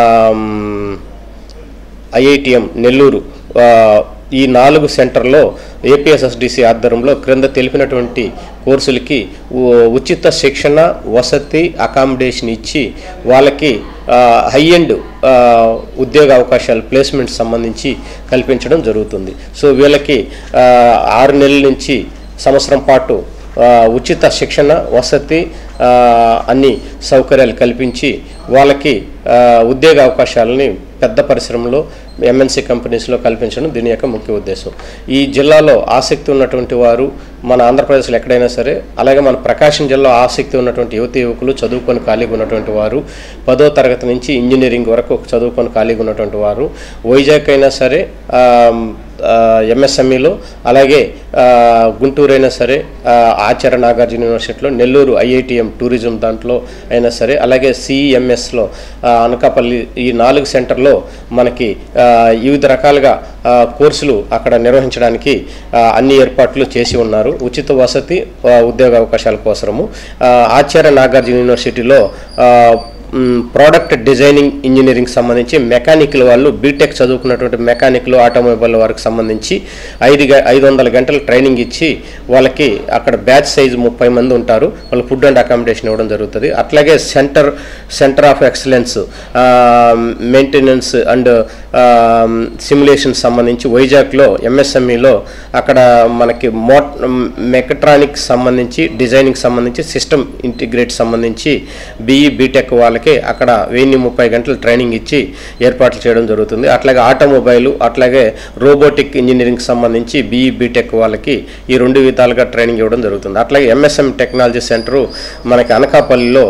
ఐఐటిఎం నెల్లూరు, ఈ నాలుగు సెంటర్లో ఏపీఎస్ఎస్డిసి ఆధ్వర్యంలో క్రింద తెలిపినటువంటి కోర్సులకి ఉచిత శిక్షణ, వసతి, అకామిడేషన్ ఇచ్చి వాళ్ళకి హై ఎండ్ ఉద్యోగ అవకాశాలు ప్లేస్మెంట్ సంబంధించి కల్పించడం జరుగుతుంది. సో వీళ్ళకి ఆరు నెలల నుంచి సంవత్సరం పాటు ఉచిత శిక్షణ, వసతి, అన్ని సౌకర్యాలు కల్పించి వాళ్ళకి ఉద్యోగ అవకాశాలని పెద్ద పరిశ్రమలో ఎంఎన్సీ కంపెనీస్లో కల్పించడం దీని యొక్క ముఖ్య ఉద్దేశం. ఈ జిల్లాలో ఆసక్తి ఉన్నటువంటి వారు మన ఆంధ్రప్రదేశ్లో ఎక్కడైనా సరే, అలాగే మన ప్రకాశం జిల్లాలో ఆసక్తి ఉన్నటువంటి యువతి యువకులు, చదువుకొని ఖాళీగా ఉన్నటువంటి వారు, పదో తరగతి నుంచి ఇంజనీరింగ్ వరకు చదువుకొని ఖాళీగా ఉన్నటువంటి వారు వైజాగ్ అయినా సరే, ఎంఎస్ఎంఈలో, అలాగే గుంటూరు అయినా సరే ఆచార్య నాగార్జున యూనివర్సిటీలో, నెల్లూరు ఐఐటిఎం టూరిజం దాంట్లో అయినా సరే, అలాగే సిఈఎంఎస్లో అనకాపల్లి, ఈ నాలుగు సెంటర్లో మనకి వివిధ రకాలుగా కోర్సులు అక్కడ నిర్వహించడానికి అన్ని ఏర్పాట్లు చేసి ఉన్నారు. ఉచిత వసతి, ఉద్యోగ అవకాశాల కోసము ఆచార్య నాగార్జున యూనివర్సిటీలో ప్రోడక్ట్ డిజైనింగ్ ఇంజనీరింగ్ సంబంధించి మెకానికల్ వాళ్ళు బీటెక్ చదువుకున్నటువంటి మెకానికల్ ఆటోమొబైల్ వారికి సంబంధించి ఐదు ఐదు వందల గంటల ట్రైనింగ్ ఇచ్చి వాళ్ళకి అక్కడ బ్యాచ్ సైజు ముప్పై మంది ఉంటారు. వాళ్ళు ఫుడ్ అండ్ అకామిడేషన్ ఇవ్వడం జరుగుతుంది. అట్లాగే centre centre of excellence maintenance and simulation సంబంధించి వైజాగ్లో ఎంఎస్ఎంఈలో అక్కడ మనకి మో మెకట్రానిక్స్ సంబంధించి డిజైనింగ్ సంబంధించి సిస్టమ్ ఇంటిగ్రేట్ సంబంధించి బీఈ బీటెక్ వాళ్ళకి అక్కడ వెయ్యి ముప్పై గంటలు ట్రైనింగ్ ఇచ్చి ఏర్పాట్లు చేయడం జరుగుతుంది. అట్లాగే ఆటోమొబైల్, అట్లాగే రోబోటిక్ ఇంజనీరింగ్ సంబంధించి బీఈ బీటెక్ వాళ్ళకి ఈ రెండు విధాలుగా ట్రైనింగ్ ఇవ్వడం జరుగుతుంది. అట్లాగే ఎంఎస్ఎం టెక్నాలజీ సెంటరు మనకి అనకాపల్లిలో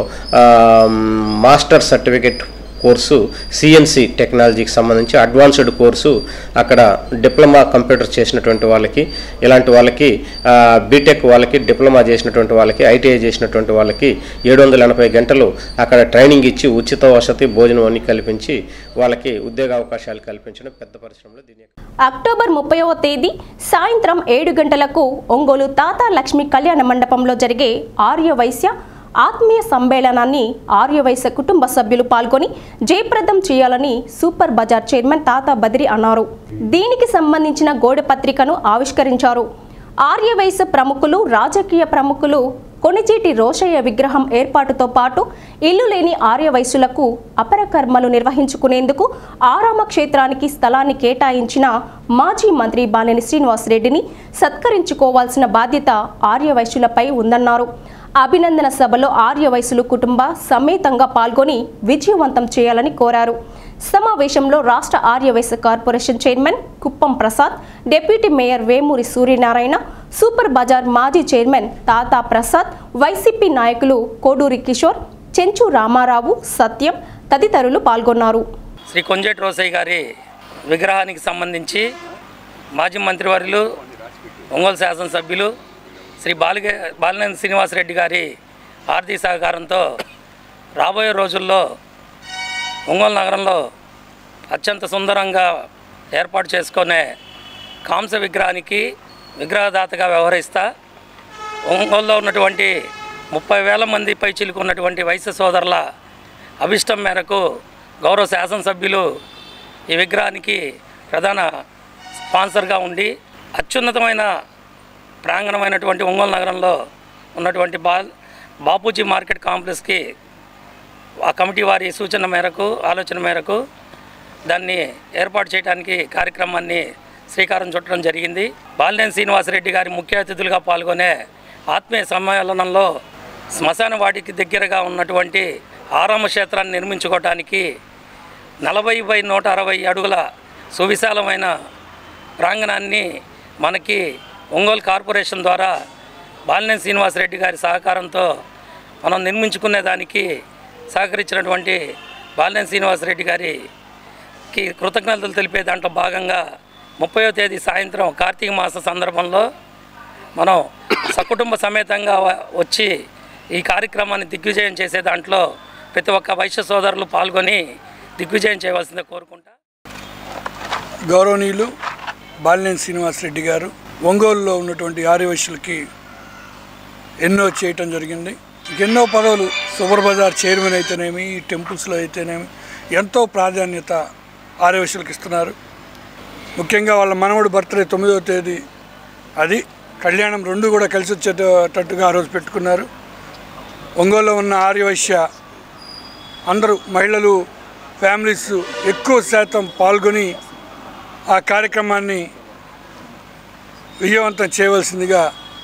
మాస్టర్ సర్టిఫికేట్ కోర్సు, సిఎన్సి టెక్నాలజీకి సంబంధించి అడ్వాన్స్డ్ కోర్సు అక్కడ డిప్లొమా కంప్యూటర్ చేసినటువంటి వాళ్ళకి, ఇలాంటి వాళ్ళకి బీటెక్ వాళ్ళకి, డిప్లొమా చేసినటువంటి వాళ్ళకి, ఐటీఐ చేసినటువంటి వాళ్ళకి ఏడు వందల ఎనభై గంటలు అక్కడ ట్రైనింగ్ ఇచ్చి ఉచిత వసతి, భోజనం అన్ని కల్పించి వాళ్ళకి ఉద్యోగ అవకాశాలు కల్పించడం పెద్ద పరిశ్రమలో దీని. అక్టోబర్ ముప్పైవ తేదీ సాయంత్రం ఏడు గంటలకు ఒంగోలు తాతా లక్ష్మి కళ్యాణ మండపంలో జరిగే ఆర్యవైశ్య ఆత్మీయ సమ్మేళనాన్ని ఆర్యవైశ్య కుటుంబ సభ్యులు పాల్గొని జయప్రదం చేయాలని సూపర్ బజార్ చైర్మన్ తాతా బద్రి అన్నారు. దీనికి సంబంధించిన గోడ పత్రికను ఆవిష్కరించారు. ఆర్యవైశ్య ప్రముఖులు, రాజకీయ ప్రముఖులు కొనిచేటి రోషయ్య విగ్రహం ఏర్పాటుతో పాటు ఇల్లు లేని ఆర్యవైశ్యులకు అపర కర్మలు నిర్వహించుకునేందుకు ఆరామ క్షేత్రానికి స్థలాన్ని కేటాయించిన మాజీ మంత్రి బాలినేని శ్రీనివాసరెడ్డిని సత్కరించుకోవాల్సిన బాధ్యత ఆర్యవైశ్యులపై ఉందన్నారు. అభినందన సభలో ఆర్యవైశ్యులు కుటుంబ సమేతంగా పాల్గొని విజయవంతం చేయాలని కోరారు. సమావేశంలో రాష్ట్ర Aryavysya corporation chairman Kuppam Prasad, deputy mayor Vemuri Suryanarayana, super bazaar మాజీ చైర్మన్ తాతా ప్రసాద్, వైసీపీ నాయకులు కోడూరి కిషోర్, చెంచు రామారావు, సత్యం తదితరులు పాల్గొన్నారు. శ్రీ కొంజేటి రోసయ్య గారి విగ్రహానికి సంబంధించి మాజీ మంత్రివర్యులు, ఒంగోలు శాసనసభ్యులు శ్రీ బాలిగే బాలినేని శ్రీనివాసరెడ్డి గారి ఆర్థిక సహకారంతో రాబోయే రోజుల్లో ఒంగోలు నగరంలో అత్యంత సుందరంగా ఏర్పాటు చేసుకునే కాంస విగ్రహానికి విగ్రహదాతగా వ్యవహరిస్తా ఒంగోలులో ఉన్నటువంటి ముప్పై వేల మంది పై చిలుకున్నటువంటి వైశ్య సోదరుల అభిష్టం మేరకు గౌరవ శాసనసభ్యులు ఈ విగ్రహానికి ప్రధాన స్పాన్సర్గా ఉండి అత్యున్నతమైన ప్రాంగణమైనటువంటి ఒంగోలు నగరంలో ఉన్నటువంటి బా బాపూజీ మార్కెట్ కాంప్లెక్స్కి ఆ కమిటీ వారి సూచన మేరకు, ఆలోచన మేరకు దాన్ని ఏర్పాటు చేయడానికి కార్యక్రమాన్ని శ్రీకారం చుట్టడం జరిగింది. బాలినేని శ్రీనివాసరెడ్డి గారి ముఖ్య అతిథులుగా పాల్గొనే ఆత్మీయ సమ్మేళనంలో శ్మశాన వాటికి దగ్గరగా ఉన్నటువంటి ఆరామ క్షేత్రాన్ని నిర్మించుకోవడానికి నలభై బై నూట అరవై అడుగుల సువిశాలమైన ప్రాంగణాన్ని మనకి ఒంగోలు కార్పొరేషన్ ద్వారా బాలినేని శ్రీనివాసరెడ్డి గారి సహకారంతో మనం నిర్మించుకునే దానికి సహకరించినటువంటి బాలినేని శ్రీనివాసరెడ్డి గారికి కృతజ్ఞతలు తెలిపే దాంట్లో భాగంగా ముప్పైవ తేదీ సాయంత్రం కార్తీక మాస సందర్భంలో మనం సకుటుంబ సమేతంగా వచ్చి ఈ కార్యక్రమాన్ని దిగ్విజయం చేసే దాంట్లో ప్రతి ఒక్క వైశ్య సోదరులు పాల్గొని దిగ్విజయం చేయవలసిందే కోరుకుంటా. గౌరవనీయులు బాలినేని శ్రీనివాసరెడ్డి గారు ఒంగోలులో ఉన్నటువంటి ఆర్యవైశ్యులకి ఎన్నో చేయటం జరిగింది. ఎన్నో పదవులు సూపర్ బజార్ చైర్మన్ అయితేనేమి, టెంపుల్స్లో అయితేనేమి ఎంతో ప్రాధాన్యత ఆర్యవైశ్యులకు ఇస్తున్నారు. ముఖ్యంగా వాళ్ళ మనవడు బర్త్డే తొమ్మిదవ తేదీ, అది కళ్యాణం రెండు కూడా కలిసి వచ్చేటట్టుగా ఆ రోజు పెట్టుకున్నారు. ఒంగోలులో ఉన్న ఆర్యవైశ్య అందరూ మహిళలు, ఫ్యామిలీస్ ఎక్కువ శాతం పాల్గొని ఆ కార్యక్రమాన్ని విజయవంతం చేయవలసిందిగా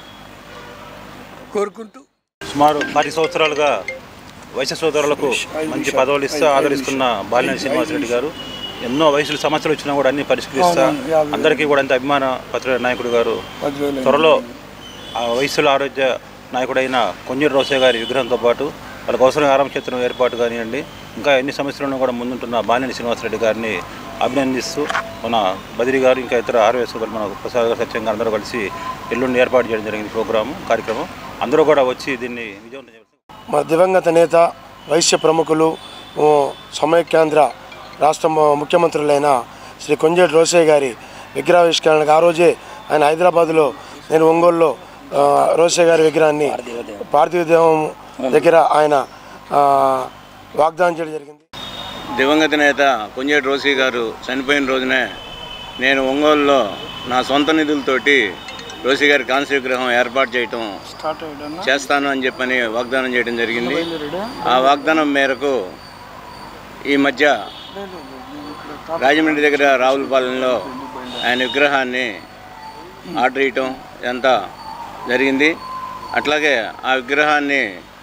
కోరుకుంటూ సుమారు పది సంవత్సరాలుగా వైశ్య సోదరులకు మంచి పదవులు ఇస్తూ ఆదరిస్తున్న బాలినేని శ్రీనివాసరెడ్డి గారు ఎన్నో వయసులు సమస్యలు వచ్చినా కూడా అన్ని పరిష్కరిస్తా అందరికీ కూడా అంత అభిమాన పత్ర నాయకుడు గారు త్వరలో ఆ వయసుల ఆరోగ్య నాయకుడైన కొంజేటి రోసయ్య గారి విగ్రహంతో పాటు వాళ్ళకి అవసరం ఆరామ క్షేత్రం ఏర్పాటు కానివ్వండి, ఇంకా ఎన్ని సమస్యలను కూడా ముందుంటున్న బాలినేని శ్రీనివాసరెడ్డి గారిని అభినందిస్తూ మన బదిరి గారు ఇంకా ఇతర ఆర్వే సోదరులు మన ప్రసాద్ గారు సత్యం గారు అందరూ కలిసి ఎల్లుండి ఏర్పాటు చేయడం జరిగింది ప్రోగ్రాము కార్యక్రమం. అందరూ కూడా వచ్చి దీన్ని విజయవంతం చేస్తారు. మా దివంగత నేత వైశ్య ప్రముఖులు సమైక్యాంధ్ర రాష్ట్ర ముఖ్యమంత్రులైన శ్రీ కొంజేటి రోసయ్య గారి విగ్రహావిష్కరణకు ఆ రోజే ఆయన హైదరాబాద్లో, నేను ఒంగోలులో రోసయ్య గారి విగ్రహాన్ని పార్థివ దేవం దగ్గర ఆయన వాగ్దానం చేయడం జరిగింది. దివంగత నేత కొంజేటి రోసయ్య గారు చనిపోయిన రోజునే నేను ఒంగోలులో నా సొంత నిధులతోటి రోసయ్య గారి కాంస్య విగ్రహం ఏర్పాటు చేయటం చేస్తాను అని చెప్పని వాగ్దానం చేయడం జరిగింది. ఆ వాగ్దానం మేరకు ఈ మధ్య రాజమండ్రి దగ్గర రావులపాలెంలో ఆయన విగ్రహాన్ని ఆర్డర్ చేయటం ఎంత జరిగింది. అట్లాగే ఆ విగ్రహాన్ని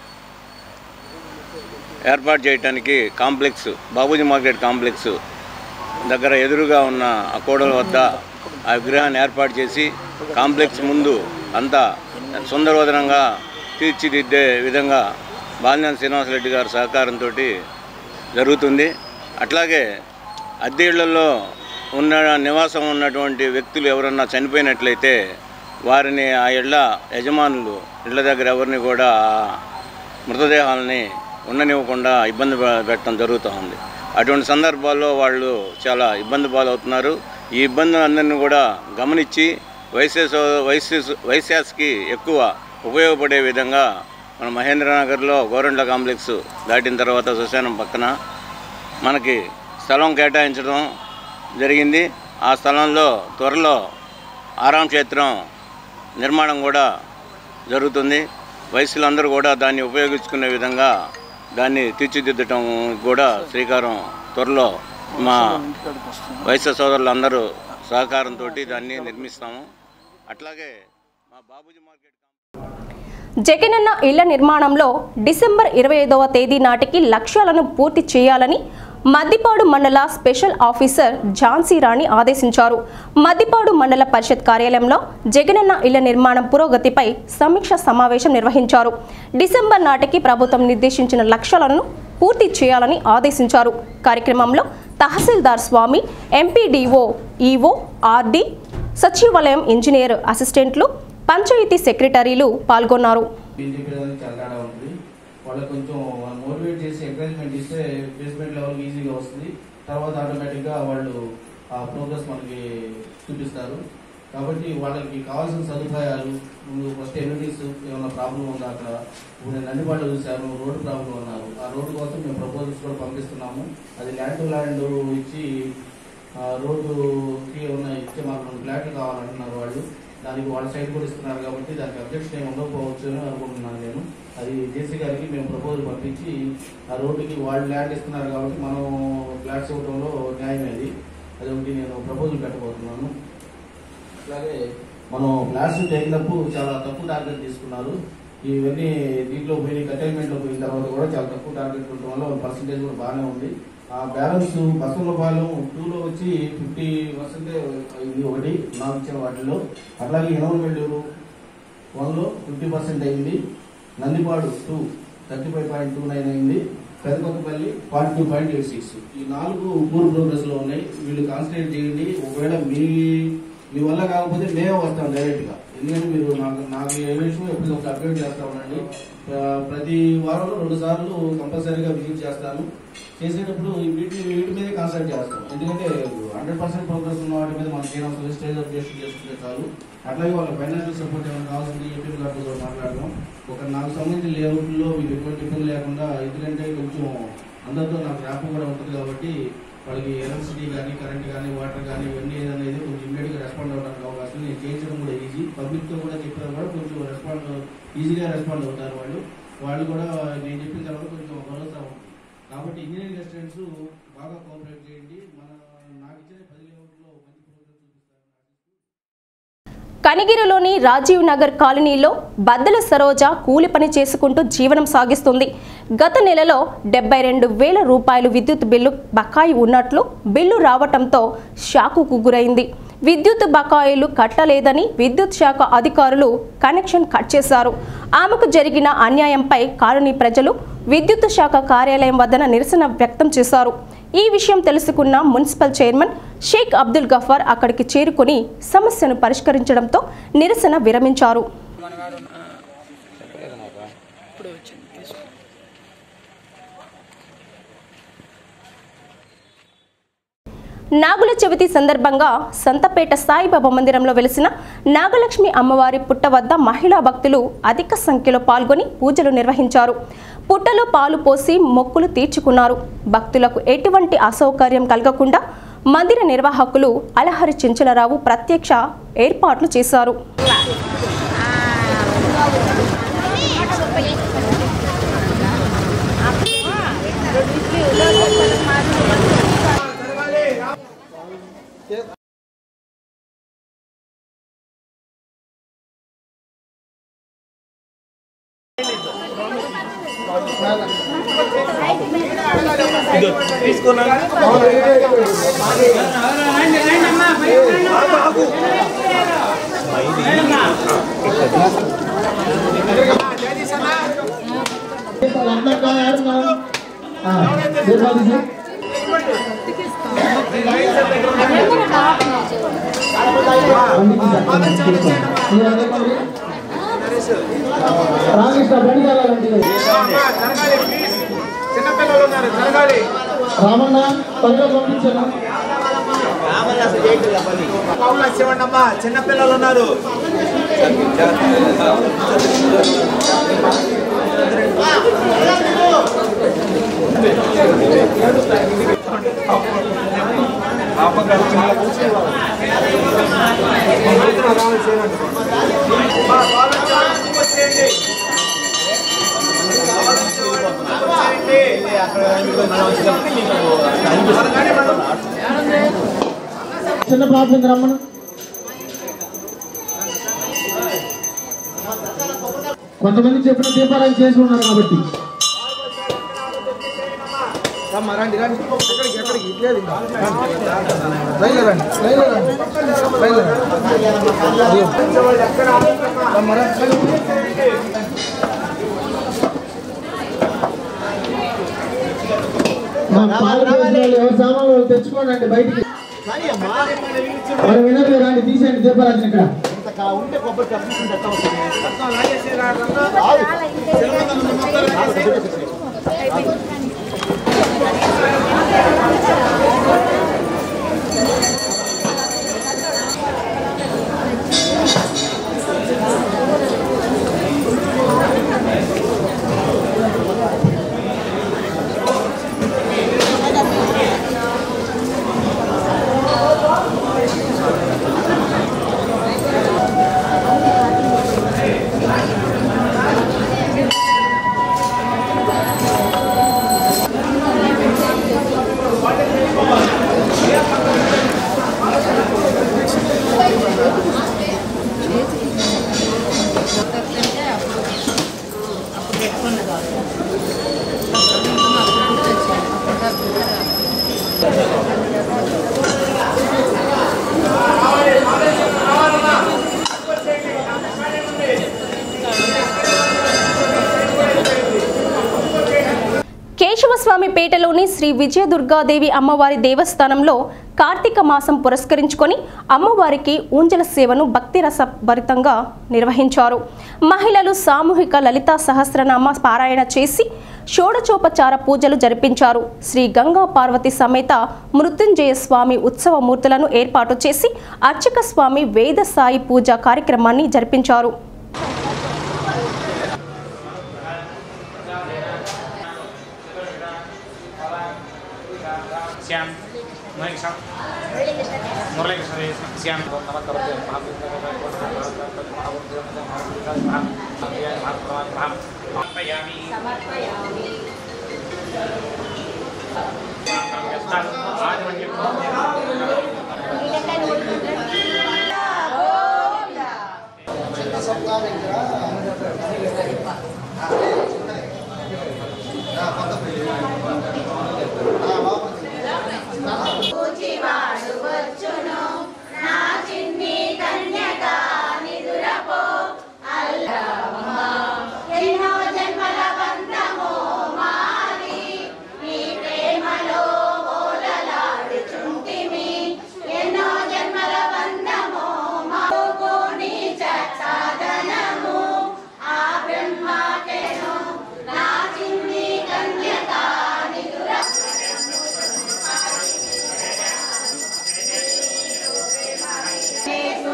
ఏర్పాటు చేయడానికి కాంప్లెక్స్ బాబూజీ మార్కెట్ కాంప్లెక్స్ దగ్గర ఎదురుగా ఉన్న ఆ కోడల వద్ద ఆ విగ్రహాన్ని ఏర్పాటు చేసి కాంప్లెక్స్ ముందు అంతా సుందరవదనంగా తీర్చిదిద్దే విధంగా బాలినేని శ్రీనివాసరెడ్డి గారి సహకారంతో జరుగుతుంది. అట్లాగే అద్దె ఇళ్లలో ఉన్న నివాసం ఉన్నటువంటి వ్యక్తులు ఎవరన్నా చనిపోయినట్లయితే వారిని ఆ ఇళ్ల యజమానులు ఇళ్ల దగ్గర ఎవరిని కూడా మృతదేహాలని ఉండనివ్వకుండా ఇబ్బంది పెట్టడం జరుగుతూ ఉంది. అటువంటి సందర్భాల్లో వాళ్ళు చాలా ఇబ్బంది పాలవుతున్నారు. ఈ ఇబ్బందులందరినీ కూడా గమనించి వైశ్య వైశ్య వైశ్యాస్కి ఎక్కువ ఉపయోగపడే విధంగా మన మహేంద్రనగర్లో గోరంట్ల కాంప్లెక్స్ దాటిన తర్వాత శ్మశానం పక్కన మనకి స్థలం కేటాయించడం జరిగింది. ఆ స్థలంలో త్వరలో ఆరాం క్షేత్రం నిర్మాణం కూడా జరుగుతుంది. వైశ్యులందరూ కూడా దాన్ని ఉపయోగించుకునే విధంగా దాన్ని తీర్చిదిద్దటం కూడా శ్రీకారం త్వరలో మా వైశ్య సోదరులందరూ సహకారంతో దాన్ని నిర్మిస్తాము. అట్లాగే మా బాబూజీ మార్కెట్ జగనన్న ఇళ్ల నిర్మాణంలో డిసెంబర్ ఇరవై ఐదవ తేదీ నాటికి లక్ష్యాలను పూర్తి చేయాలని మద్దిపాడు మండల స్పెషల్ ఆఫీసర్ ఝాన్సీ రాణి ఆదేశించారు. మద్దిపాడు మండల పరిషత్ కార్యాలయంలో జగనన్న ఇళ్ల నిర్మాణం పురోగతిపై సమీక్ష సమావేశం నిర్వహించారు. డిసెంబర్ నాటికి ప్రభుత్వం నిర్దేశించిన లక్ష్యాలను పూర్తి చేయాలని ఆదేశించారు. కార్యక్రమంలో tahsildar Swami, MPDO, EO, RD, సచివాలయం ఇంజనీర్ అసిస్టెంట్లు, పంచాయతీ సెక్రటరీలు పాల్గొన్నారు. వాళ్ళకి కొంచెం మోటివేట్ చేసి ఎంకరేజ్మెంట్ ఇస్తే బేస్మెంట్ లెవెల్ ఈజీగా వస్తుంది. తర్వాత ఆటోమేటిక్గా వాళ్ళు ఆ ప్రోగ్రెస్ మనకి చూపిస్తారు. కాబట్టి వాళ్ళకి కావాల్సిన సదుపాయాలు ఫస్ట్ ఎమ్యూనిటీస్ ఏమైనా ప్రాబ్లం ఉందా అక్కడ, ఇప్పుడు నేను నందిపాడు చూశాను రోడ్డు ప్రాబ్లం ఉన్నారు. ఆ రోడ్డు కోసం మేము ప్రపోజల్స్ కూడా పంపిస్తున్నాము. అది ల్యాండ్ టు ల్యాండ్ ఇచ్చి రోడ్డుకి ఏమన్నా ఇచ్చే మాకు రెండు ఫ్లాట్లు కావాలంటున్నారు వాళ్ళు. దానికి వాళ్ళ సైడ్ కూడా ఇస్తున్నారు కాబట్టి దానికి అబ్జెక్షన్ ఏమి ఉండకపోవచ్చు అని అనుకుంటున్నాను నేను. అది జేసీ గారికి మేము ప్రపోజల్ పంపించి ఆ రోడ్డుకి వాళ్ళు ల్యాండ్ ఇస్తున్నారు కాబట్టి మనం ఫ్లాట్స్ ఇవ్వడంలో న్యాయం అది అదొకటి నేను ప్రపోజల్ పెట్టబోతున్నాను. అలాగే మనం ఫ్లాట్స్ టేకినప్పుడు చాలా తక్కువ టార్గెట్ తీసుకున్నారు. ఇవన్నీ దీంట్లో పోయి కటైన్మెంట్లో పోయిన తర్వాత కూడా చాలా తక్కువ టార్గెట్ ఉండటం వల్ల పర్సంటేజ్ కూడా బాగానే ఉంది. ఆ బ్యాలెన్స్ బసవలపాలెం టూలో వచ్చి ఫిఫ్టీ పర్సెంటే ఇది ఒకటి నాకు ఇచ్చిన వాటిల్లో. అట్లాగే ఎనవలమెల్లూరు వన్లో ఫిఫ్టీ పర్సెంట్ అయింది. Nandipadu two thirty five point two nine అయింది. Pedakothapalli forty two point eight six. ఈ నాలుగు పూర్ ప్రోగ్రెస్లో ఉన్నాయి. వీళ్ళు కాన్సన్ట్రేట్ చేయండి. ఒకవేళ మీ మీ వల్ల కాకపోతే మేమే వస్తాం డైరెక్ట్గా. ఎందుకంటే మీరు నాకు నాకు ఏ విషయం ఎప్పుడు ఒక అప్డేట్ చేస్తా ఉండండి. ప్రతి వారంలో రెండు సార్లు కంపల్సరీగా విజిట్ చేస్తాను. చేసేటప్పుడు వీటి వీటి మీదే కాన్సన్ట్రేట్ చేస్తాం. ఎందుకంటే హండ్రెడ్ పర్సెంట్ ప్రోగ్రెస్ ఉన్న వాటి మీద మనం చేయడం స్టేజ్ అప్డేషన్ చేసుకుంటే చాలు. అట్లాగే వాళ్ళ ఫైనాన్షియల్ సపోర్ట్ ఏమైనా కావాల్సింది ఏపీ గారితో మాట్లాడదాం. ఒక నాకు సంబంధించిన లేఅవుట్లో మీకు ఎటువంటి ఇబ్బంది లేకుండా, ఎందుకంటే కొంచెం అందరితో నాకు ర్యాప్ కూడా ఉంటుంది కాబట్టి వాళ్ళకి ఎలక్ట్రిసిటీ కానీ కరెంట్ కానీ వాటర్ కానీ ఇవన్నీ అనేది కొంచెం ఇమ్మీడియట్గా రెస్పాండ్ అవ్వడానికి అవకాశం. నేను చేయించడం కూడా ఈజీ. పబ్లిక్తో కూడా చెప్పినా కూడా కొంచెం రెస్పాండ్ ఈజీగా రెస్పాండ్ అవుతారు వాళ్ళు. వాళ్ళు కూడా నేను చెప్పిన తర్వాత కొంచెం భరోసా ఉంటుంది. కాబట్టి ఇంజనీరింగ్ రెసిడెంట్స్ బాగా కోఆపరేట్ చేయండి. మన నాకు ఇచ్చిన పది లేఅవుట్లో మంచి ప్రోగ్రెస్ చూపిస్తారు. కనిగిరిలోని రాజీవ్ నగర్ కాలనీలో బద్దల సరోజ కూలి పని చేసుకుంటూ జీవనం సాగిస్తుంది. గత నెలలో డెబ్బై రెండు వేల రూపాయలు విద్యుత్ బిల్లు బకాయి ఉన్నట్లు బిల్లు రావటంతో షాకుకు గురైంది. విద్యుత్ బకాయిలు కట్టలేదని విద్యుత్ శాఖ అధికారులు కనెక్షన్ కట్ చేశారు. ఆమెకు జరిగిన అన్యాయంపై కాలనీ ప్రజలు విద్యుత్ శాఖ కార్యాలయం వద్ద నిరసన వ్యక్తం చేశారు. ఈ విషయం తెలుసుకున్న మున్సిపల్ చైర్మన్ షేక్ అబ్దుల్ గఫార్ అక్కడికి చేరుకుని సమస్యను పరిష్కరించడంతో నిరసన విరమించారు. నాగుల చవితి సందర్భంగా సంతపేట సాయిబాబా మందిరంలో వెలిసిన నాగలక్ష్మి అమ్మవారి పుట్ట వద్ద మహిళా భక్తులు అధిక సంఖ్యలో పాల్గొని పూజలు నిర్వహించారు. పుట్టలో పాలు పోసి మొక్కులు తీర్చుకున్నారు. భక్తులకు ఎటువంటి అసౌకర్యం కలగకుండా మందిర నిర్వాహకులు అలహరి చెంచలరావు ప్రత్యక్ష ఏర్పాట్లు చేశారు. రామన్న త్వరగా పంపించాను. చిన్నపిల్లలు ఉన్నారు. చిన్న ప్రార్థన రమ్మను. కొంతమంది చెప్పిన దీపారాయణ చేసి ఉన్నారు కాబట్టి రండి రండి ఎక్కడికి ఎక్కడికి ఇట్లేదు రైలు రండి రైలు రండి రైలు ఎవరు సామాన్లు తెచ్చుకోండి బయటికి. మరి వినరు రండి తీసేయండి దీపారాజన ఇక్కడ ఉంటే కొబ్బరి కేశవస్వామిపేటలోని శ్రీ విజయదుర్గాదేవి అమ్మవారి దేవస్థానంలో కార్తీక మాసం పురస్కరించుకొని అమ్మవారికి ఊంజల సేవను భక్తిరస భరితంగా నిర్వహించారు. మహిళలు సామూహిక లలితా సహస్రనామ పారాయణ చేసి షోడచోపచార పూజలు జరిపించారు. శ్రీ గంగా పార్వతి సమేత మృత్యుంజయ స్వామి ఉత్సవ మూర్తులను ఏర్పాటు చేసి అర్చక స్వామి వేద సాయి పూజ కార్యక్రమాన్ని జరిపించారు. ఎన్నో జన్మల బంధమో మాది నీ ప్రేమలో ఓ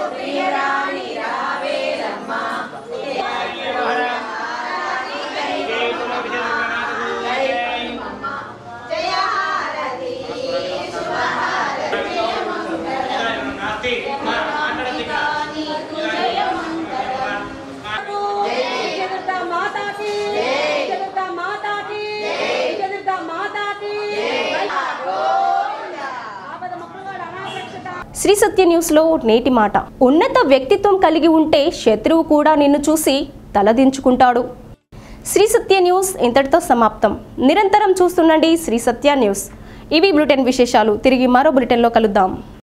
శ్రీ సత్య న్యూస్లో నేటి మాట. ఉన్నత వ్యక్తిత్వం కలిగి ఉంటే శత్రువు కూడా నిన్ను చూసి తలదించుకుంటాడు. శ్రీ సత్య న్యూస్ ఇంతటితో సమాప్తం. నిరంతరం చూస్తుండండి శ్రీ సత్య న్యూస్. ఇవి బులెటిన్ విశేషాలు. తిరిగి మరో బులెటిన్లో కలుద్దాం.